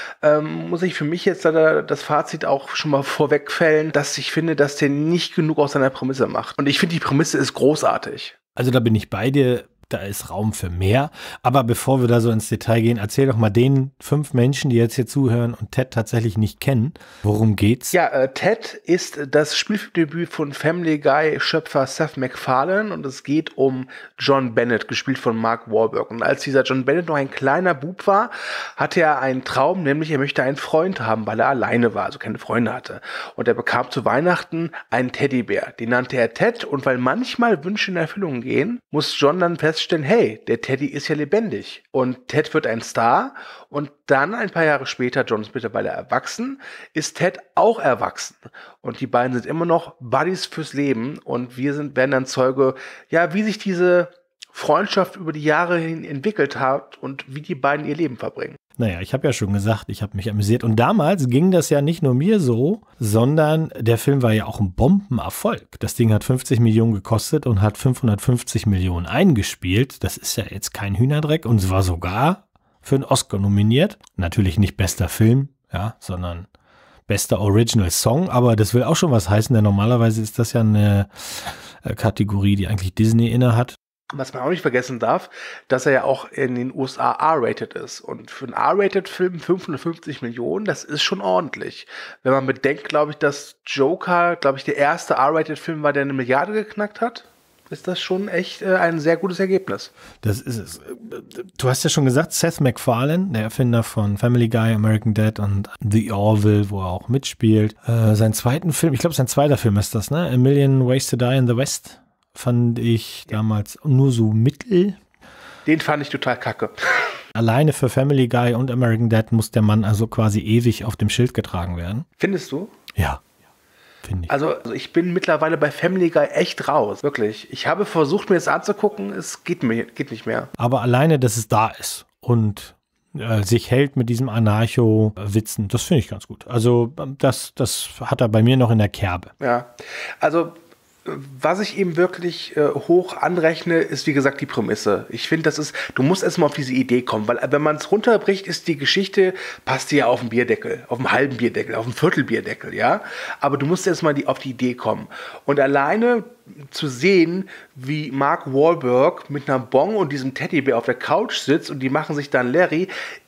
Speaker 5: ähm, muss ich für mich jetzt da das Fazit auch schon mal vorwegfällen, dass ich finde, dass der nicht genug aus seiner Prämisse macht. Und ich finde, die Prämisse ist großartig.
Speaker 2: Also da bin ich bei dir. Da ist Raum für mehr. Aber bevor wir da so ins Detail gehen, erzähl doch mal den fünf Menschen, die jetzt hier zuhören und Ted tatsächlich nicht kennen, worum geht's?
Speaker 5: Ja, äh, Ted ist das Spielfilmdebüt von Family Guy-Schöpfer Seth MacFarlane und es geht um John Bennett, gespielt von Mark Wahlberg. Und als dieser John Bennett noch ein kleiner Bub war, hatte er einen Traum, nämlich er möchte einen Freund haben, weil er alleine war, also keine Freunde hatte. Und er bekam zu Weihnachten einen Teddybär. Den nannte er Ted und weil manchmal Wünsche in Erfüllung gehen, muss John dann feststellen, hey, der Teddy ist ja lebendig. Und Ted wird ein Star und dann ein paar Jahre später, John ist mittlerweile erwachsen, ist Ted auch erwachsen. Und die beiden sind immer noch Buddies fürs Leben und wir sind, werden dann Zeuge, ja, wie sich diese Freundschaft über die Jahre hin entwickelt hat und wie die beiden ihr Leben verbringen.
Speaker 2: Naja, ich habe ja schon gesagt, ich habe mich amüsiert. Und damals ging das ja nicht nur mir so, sondern der Film war ja auch ein Bombenerfolg. Das Ding hat fünfzig Millionen gekostet und hat fünfhundertfünfzig Millionen eingespielt. Das ist ja jetzt kein Hühnerdreck und es war sogar für einen Oscar nominiert. Natürlich nicht bester Film, ja, sondern bester Original Song. Aber das will auch schon was heißen, denn normalerweise ist das ja eine Kategorie, die eigentlich Disney innehat.
Speaker 5: Was man auch nicht vergessen darf, dass er ja auch in den U S A R-rated ist. Und für einen R-rated-Film fünfhundertfünfzig Millionen, das ist schon ordentlich. Wenn man bedenkt, glaube ich, dass Joker, glaube ich, der erste R-rated-Film war, der eine Milliarde geknackt hat, ist das schon echt äh, ein sehr gutes Ergebnis.
Speaker 2: Das ist es. Du hast ja schon gesagt, Seth MacFarlane, der Erfinder von Family Guy, American Dad und The Orville, wo er auch mitspielt. Äh, seinen zweiten Film, ich glaube, sein zweiter Film ist das, ne? A Million Ways to Die in the West. Fand ich damals nur so mittel.
Speaker 5: Den fand ich total kacke.
Speaker 2: Alleine für Family Guy und American Dad muss der Mann also quasi ewig auf dem Schild getragen werden.
Speaker 5: Findest du?
Speaker 2: Ja, finde ich.
Speaker 5: Also, also ich bin mittlerweile bei Family Guy echt raus, wirklich. Ich habe versucht, mir das anzugucken, es geht, mir, geht nicht mehr.
Speaker 2: Aber alleine, dass es da ist und äh, sich hält mit diesem Anarcho-Witzen, das finde ich ganz gut. Also das, das hat er bei mir noch in der Kerbe.
Speaker 5: Ja, also was ich eben wirklich äh, hoch anrechne, ist wie gesagt die Prämisse. Ich finde, das ist, du musst erstmal auf diese Idee kommen, weil wenn man es runterbricht, ist die Geschichte, passt die ja auf den Bierdeckel, auf einen halben Bierdeckel, auf einen Viertelbierdeckel, ja. Aber du musst erstmal die, auf die Idee kommen. Und alleine zu sehen, wie Mark Wahlberg mit einer Bong und diesem Teddybär auf der Couch sitzt und die machen sich dann Larry,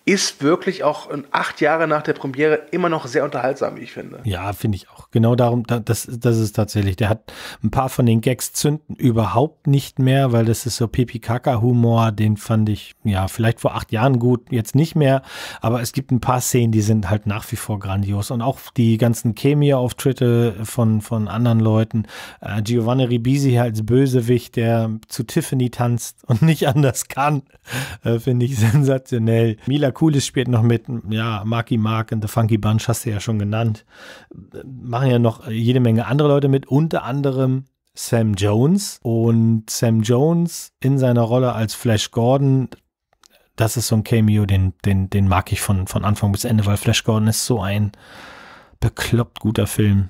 Speaker 5: ist wirklich auch acht Jahre nach der Premiere immer noch sehr unterhaltsam, wie ich finde.
Speaker 2: Ja, finde ich auch. Genau darum, das, das ist tatsächlich, der hat ein paar von den Gags zünden überhaupt nicht mehr, weil das ist so Pipi-Kaka-Humor, den fand ich, ja, vielleicht vor acht Jahren gut, jetzt nicht mehr, aber es gibt ein paar Szenen, die sind halt nach wie vor grandios und auch die ganzen Cameo-Auftritte von, von anderen Leuten, äh, Giovanni Ribisi als Bösewicht, der zu Tiffany tanzt und nicht anders kann, äh, finde ich sensationell. Mila Kunis spielt noch mit, ja, Marky Mark und The Funky Bunch hast du ja schon genannt. Machen ja noch jede Menge andere Leute mit, unter anderem Sam Jones. Und Sam Jones in seiner Rolle als Flash Gordon, das ist so ein Cameo, den, den, den mag ich von, von Anfang bis Ende, weil Flash Gordon ist so ein bekloppt guter Film.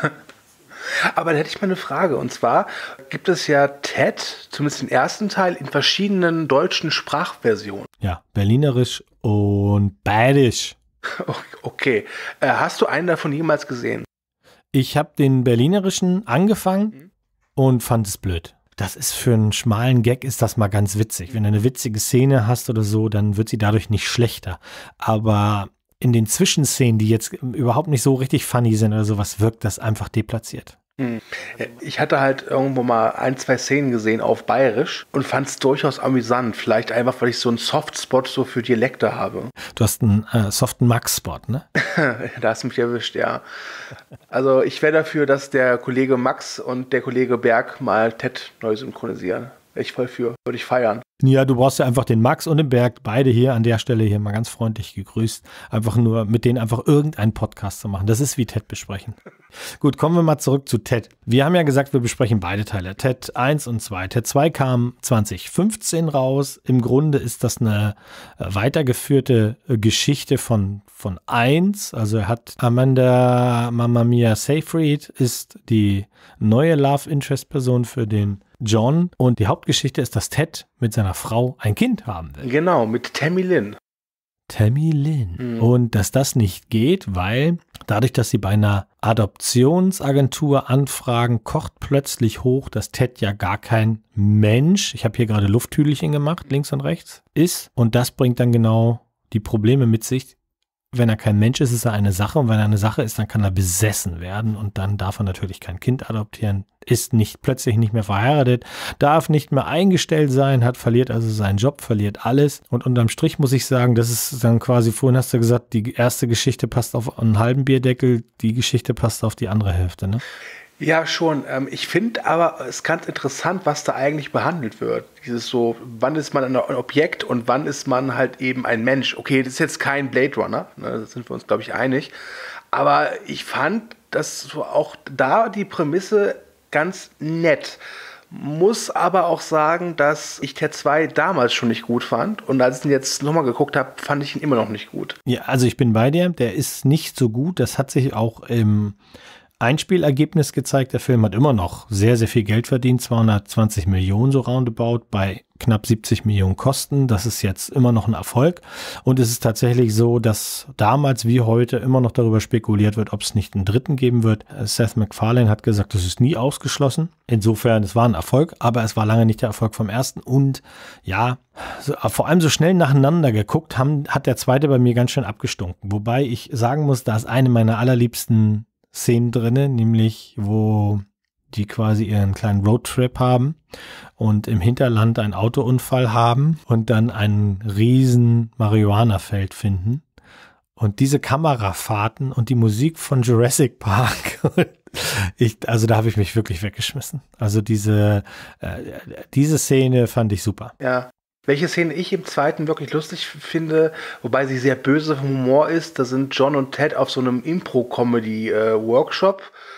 Speaker 5: Aber da hätte ich mal eine Frage. Und zwar gibt es ja Ted, zumindest den ersten Teil, in verschiedenen deutschen Sprachversionen.
Speaker 2: Ja, Berlinerisch und Bayerisch.
Speaker 5: Okay. Äh, hast du einen davon jemals gesehen?
Speaker 2: Ich habe den Berlinerischen angefangen mhm. und fand es blöd. Das ist für einen schmalen Gag ist das mal ganz witzig. Wenn du eine witzige Szene hast oder so, dann wird sie dadurch nicht schlechter. Aber in den Zwischenszenen, die jetzt überhaupt nicht so richtig funny sind oder sowas, wirkt das einfach deplatziert.
Speaker 5: Ich hatte halt irgendwo mal ein, zwei Szenen gesehen auf Bayerisch und fand es durchaus amüsant. Vielleicht einfach, weil ich so einen Softspot so für Dialekte habe.
Speaker 2: Du hast einen äh, soften Max-Spot, ne?
Speaker 5: Da hast du mich erwischt, ja. Also ich wäre dafür, dass der Kollege Max und der Kollege Berg mal Ted neu synchronisieren. Wäre ich voll für. Würde ich feiern.
Speaker 2: Ja, du brauchst ja einfach den Max und den Berg, beide hier an der Stelle hier mal ganz freundlich gegrüßt. Einfach nur mit denen einfach irgendeinen Podcast zu machen. Das ist wie Ted besprechen. Gut, kommen wir mal zurück zu Ted. Wir haben ja gesagt, wir besprechen beide Teile. Ted eins und zwei. Ted zwei kam zwanzig fünfzehn raus. Im Grunde ist das eine weitergeführte Geschichte von, von eins. Also er hat Amanda Mamma Mia Seyfried ist die neue Love Interest Person für den John. Und die Hauptgeschichte ist, dass Ted mit seiner Frau ein Kind haben will.
Speaker 5: Genau, mit Tammy Lynn.
Speaker 2: Tammy Lynn. Mhm. Und dass das nicht geht, weil dadurch, dass sie bei einer Adoptionsagentur anfragen, kocht plötzlich hoch, dass Ted ja gar kein Mensch, ich habe hier gerade Lufthügelchen gemacht, links und rechts, ist. Und das bringt dann genau die Probleme mit sich. Wenn er kein Mensch ist, ist er eine Sache. Und wenn er eine Sache ist, dann kann er besessen werden. Und dann darf er natürlich kein Kind adoptieren, ist nicht plötzlich nicht mehr verheiratet, darf nicht mehr eingestellt sein, hat verliert also seinen Job, verliert alles. Und unterm Strich muss ich sagen, das ist dann quasi, vorhin hast du gesagt, die erste Geschichte passt auf einen halben Bierdeckel, die Geschichte passt auf die andere Hälfte, ne?
Speaker 5: Ja, schon. Ich finde aber, es ist ganz interessant, was da eigentlich behandelt wird. Dieses so, wann ist man ein Objekt und wann ist man halt eben ein Mensch. Okay, das ist jetzt kein Blade Runner, ne, da sind wir uns, glaube ich, einig. Aber ich fand, dass so auch da die Prämisse ganz nett. Muss aber auch sagen, dass ich Ted zwei damals schon nicht gut fand. Und als ich ihn jetzt nochmal geguckt habe, fand ich ihn immer noch nicht gut.
Speaker 2: Ja, also ich bin bei dir. Der ist nicht so gut. Das hat sich auch im Einspielergebnis gezeigt. Der Film hat immer noch sehr, sehr viel Geld verdient. zweihundertzwanzig Millionen so roundabout bei knapp siebzig Millionen Kosten. Das ist jetzt immer noch ein Erfolg. Und es ist tatsächlich so, dass damals wie heute immer noch darüber spekuliert wird, ob es nicht einen dritten geben wird. Seth MacFarlane hat gesagt, das ist nie ausgeschlossen. Insofern, es war ein Erfolg, aber es war lange nicht der Erfolg vom ersten. Und ja, so, vor allem so schnell nacheinander geguckt, haben, hat der zweite bei mir ganz schön abgestunken. Wobei ich sagen muss, da ist eine meiner allerliebsten Szenen drinne, nämlich wo die quasi ihren kleinen Roadtrip haben und im Hinterland einen Autounfall haben und dann einen riesen Marihuana-Feld finden. Und diese Kamerafahrten und die Musik von Jurassic Park, ich, also da habe ich mich wirklich weggeschmissen. Also diese, äh, diese Szene fand ich super.
Speaker 5: Ja. Welche Szene ich im zweiten wirklich lustig finde, wobei sie sehr böse vom Humor ist, da sind John und Ted auf so einem Impro-Comedy-Workshop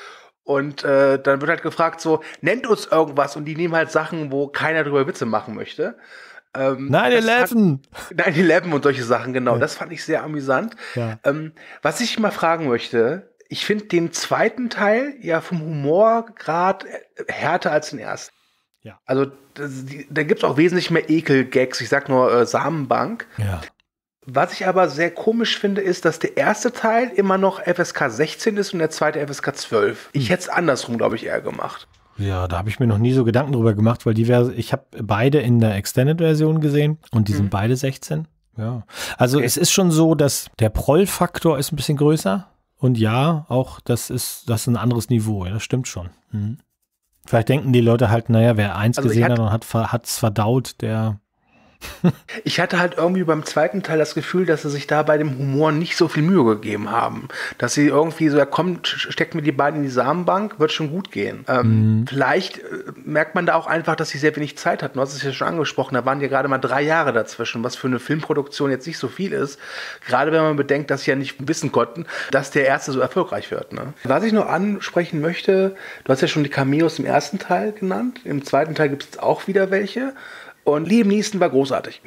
Speaker 5: und äh, dann wird halt gefragt so, nennt uns irgendwas und die nehmen halt Sachen, wo keiner drüber Witze machen möchte. Ähm,
Speaker 2: neun elf!
Speaker 5: neun elf und solche Sachen, genau. Ja. Das fand ich sehr amüsant. Ja. Ähm, was ich mal fragen möchte, ich finde den zweiten Teil ja vom Humorgrad härter als den ersten.
Speaker 2: Ja.
Speaker 5: Also das, die, da gibt es auch wesentlich mehr Ekel-Gags. Ich sag nur äh, Samenbank.
Speaker 2: Ja.
Speaker 5: Was ich aber sehr komisch finde, ist, dass der erste Teil immer noch F S K sechzehn ist und der zweite F S K zwölf. Ich hätte es andersrum, glaube ich, eher gemacht.
Speaker 2: Ja, da habe ich mir noch nie so Gedanken drüber gemacht, weil die Vers- ich habe beide in der Extended-Version gesehen und die mhm. sind beide sechzehn. Ja, also okay. Es ist schon so, dass der Proll-Faktor ist ein bisschen größer und ja, auch das ist, das ist ein anderes Niveau, ja, das stimmt schon. Mhm. Vielleicht denken die Leute halt, naja, wer eins also gesehen hat und hat es verdaut, der...
Speaker 5: Ich hatte halt irgendwie beim zweiten Teil das Gefühl, dass sie sich da bei dem Humor nicht so viel Mühe gegeben haben. Dass sie irgendwie so, ja komm, steckt mir die beiden in die Samenbank, wird schon gut gehen. Ähm, mhm. Vielleicht äh, merkt man da auch einfach, dass sie sehr wenig Zeit hatten. Du hast es ja schon angesprochen, da waren ja gerade mal drei Jahre dazwischen, was für eine Filmproduktion jetzt nicht so viel ist. Gerade wenn man bedenkt, dass sie ja nicht wissen konnten, dass der erste so erfolgreich wird. Ne? Was ich noch ansprechen möchte, du hast ja schon die Cameos im ersten Teil genannt. Im zweiten Teil gibt es auch wieder welche. Und Liam Neeson war großartig.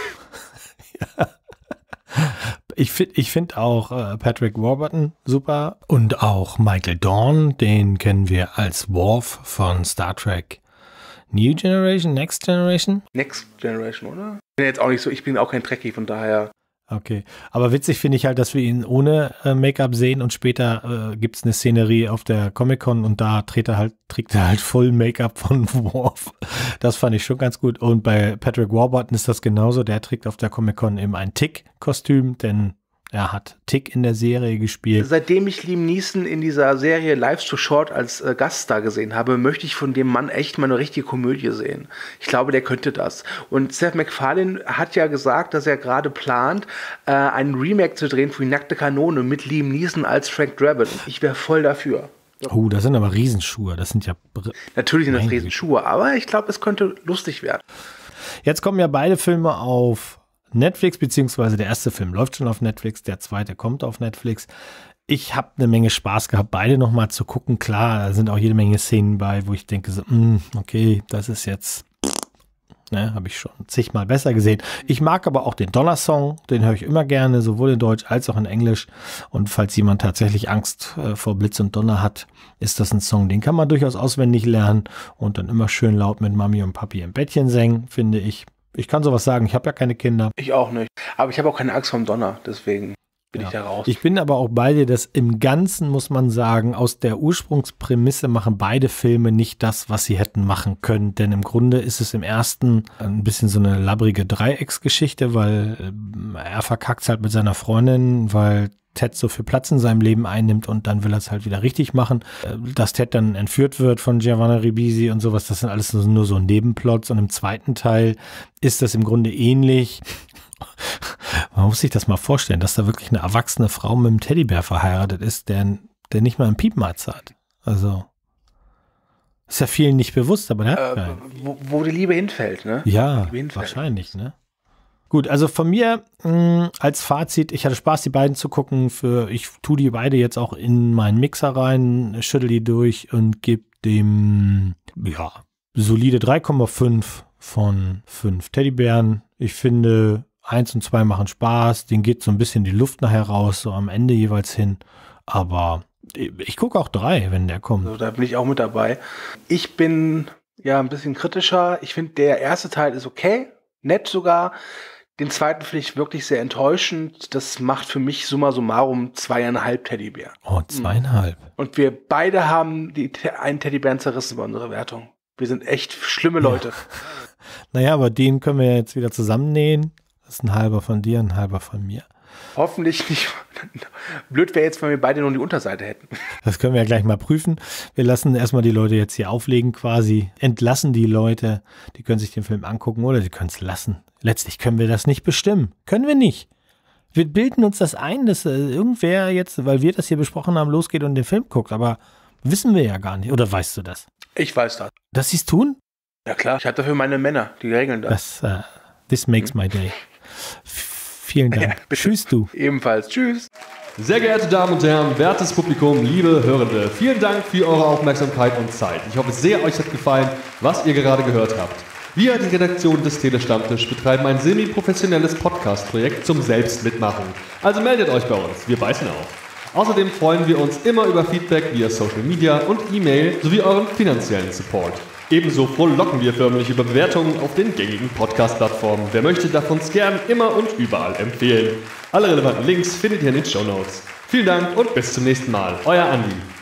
Speaker 2: Ja. Ich finde ich find auch äh, Patrick Warburton super und auch Michael Dorn, den kennen wir als Worf von Star Trek New Generation, Next Generation?
Speaker 5: Next Generation, oder? Ich bin jetzt auch nicht so, ich bin auch kein Trekkie, von daher...
Speaker 2: Okay, aber witzig finde ich halt, dass wir ihn ohne äh, Make-up sehen und später äh, gibt es eine Szenerie auf der Comic-Con und da trägt er halt, trägt er halt voll Make-up von Worf. Das fand ich schon ganz gut. Und bei Patrick Warburton ist das genauso. Der trägt auf der Comic-Con eben ein Tick-Kostüm, denn er hat Tick in der Serie gespielt.
Speaker 5: Seitdem ich Liam Neeson in dieser Serie Life's Too Short als äh, Gaststar gesehen habe, möchte ich von dem Mann echt mal eine richtige Komödie sehen. Ich glaube, der könnte das. Und Seth MacFarlane hat ja gesagt, dass er gerade plant, äh, einen Remake zu drehen für die nackte Kanone mit Liam Neeson als Frank Drabin. Ich wäre voll dafür.
Speaker 2: Oh, das sind aber Riesenschuhe. Das sind ja...
Speaker 5: Natürlich sind das Riesenschuhe, aber ich glaube, es könnte lustig werden.
Speaker 2: Jetzt kommen ja beide Filme auf Netflix, beziehungsweise der erste Film läuft schon auf Netflix, der zweite kommt auf Netflix. Ich habe eine Menge Spaß gehabt, beide nochmal zu gucken. Klar, da sind auch jede Menge Szenen bei, wo ich denke, so, mh, okay, das ist jetzt, ne, habe ich schon zigmal besser gesehen. Ich mag aber auch den Donner-Song, den höre ich immer gerne, sowohl in Deutsch als auch in Englisch. Und falls jemand tatsächlich Angst äh, vor Blitz und Donner hat, ist das ein Song, den kann man durchaus auswendig lernen und dann immer schön laut mit Mami und Papi im Bettchen singen, finde ich. Ich kann sowas sagen, ich habe ja keine Kinder.
Speaker 5: Ich auch nicht. Aber ich habe auch keine Angst vor dem Donner, deswegen bin
Speaker 2: ja.
Speaker 5: ich da raus.
Speaker 2: Ich bin aber auch bei dir, dass im Ganzen, muss man sagen, aus der Ursprungsprämisse machen beide Filme nicht das, was sie hätten machen können. Denn im Grunde ist es im ersten ein bisschen so eine labbrige Dreiecksgeschichte, weil er verkackt halt mit seiner Freundin, weil Ted so viel Platz in seinem Leben einnimmt und dann will er es halt wieder richtig machen. Dass Ted dann entführt wird von Giovanna Ribisi und sowas, das sind alles nur so Nebenplots. Und im zweiten Teil ist das im Grunde ähnlich. Man muss sich das mal vorstellen, dass da wirklich eine erwachsene Frau mit einem Teddybär verheiratet ist, der, der nicht mal einen Piepmatz hat. Also ist ja vielen nicht bewusst, aber der hat
Speaker 5: äh, wo, wo die Liebe hinfällt, ne?
Speaker 2: Ja, hinfällt. Wahrscheinlich, ne? Gut, also von mir mh, als Fazit, ich hatte Spaß, die beiden zu gucken. Für, ich tue die beide jetzt auch in meinen Mixer rein, schüttel die durch und gebe dem, ja, solide drei Komma fünf von fünf Teddybären. Ich finde, eins und zwei machen Spaß, denen geht so ein bisschen die Luft nachher raus, so am Ende jeweils hin. Aber ich gucke auch drei, wenn der kommt.
Speaker 5: Also, da bin ich auch mit dabei. Ich bin ja ein bisschen kritischer. Ich finde, der erste Teil ist okay, nett sogar. Den zweiten finde ich wirklich sehr enttäuschend. Das macht für mich summa summarum zweieinhalb Teddybär.
Speaker 2: Oh, zweieinhalb.
Speaker 5: Und wir beide haben die, einen Teddybären zerrissen bei unserer Wertung. Wir sind echt schlimme Leute. Ja.
Speaker 2: Naja, aber den können wir jetzt wieder zusammennähen. Das ist ein halber von dir, ein halber von mir.
Speaker 5: Hoffentlich nicht. Blöd wäre jetzt, wenn wir beide nur die Unterseite hätten.
Speaker 2: Das können wir ja gleich mal prüfen. Wir lassen erstmal die Leute jetzt hier auflegen quasi, entlassen die Leute, die können sich den Film angucken oder sie können es lassen. Letztlich können wir das nicht bestimmen. Können wir nicht. Wir bilden uns das ein, dass irgendwer jetzt, weil wir das hier besprochen haben, losgeht und den Film guckt, aber wissen wir ja gar nicht. Oder weißt du das?
Speaker 5: Ich weiß das.
Speaker 2: Dass sie es tun?
Speaker 5: Ja klar, ich habe dafür meine Männer, die regeln das.
Speaker 2: das uh, this makes my day. Vielen Dank. Ja, tschüss, du.
Speaker 5: Ebenfalls. Tschüss.
Speaker 1: Sehr geehrte Damen und Herren, wertes Publikum, liebe Hörende, vielen Dank für eure Aufmerksamkeit und Zeit. Ich hoffe sehr, euch hat gefallen, was ihr gerade gehört habt. Wir, die Redaktion des Telestammtisch, betreiben ein semi-professionelles Podcast-Projekt zum Selbstmitmachen. Also meldet euch bei uns, wir beißen auf. Außerdem freuen wir uns immer über Feedback via Social Media und E-Mail sowie euren finanziellen Support. Ebenso frohlocken wir förmlich über Bewertungen auf den gängigen Podcast-Plattformen. Wer möchte, darf uns gern immer und überall empfehlen. Alle relevanten Links findet ihr in den Shownotes. Vielen Dank und bis zum nächsten Mal. Euer Andi.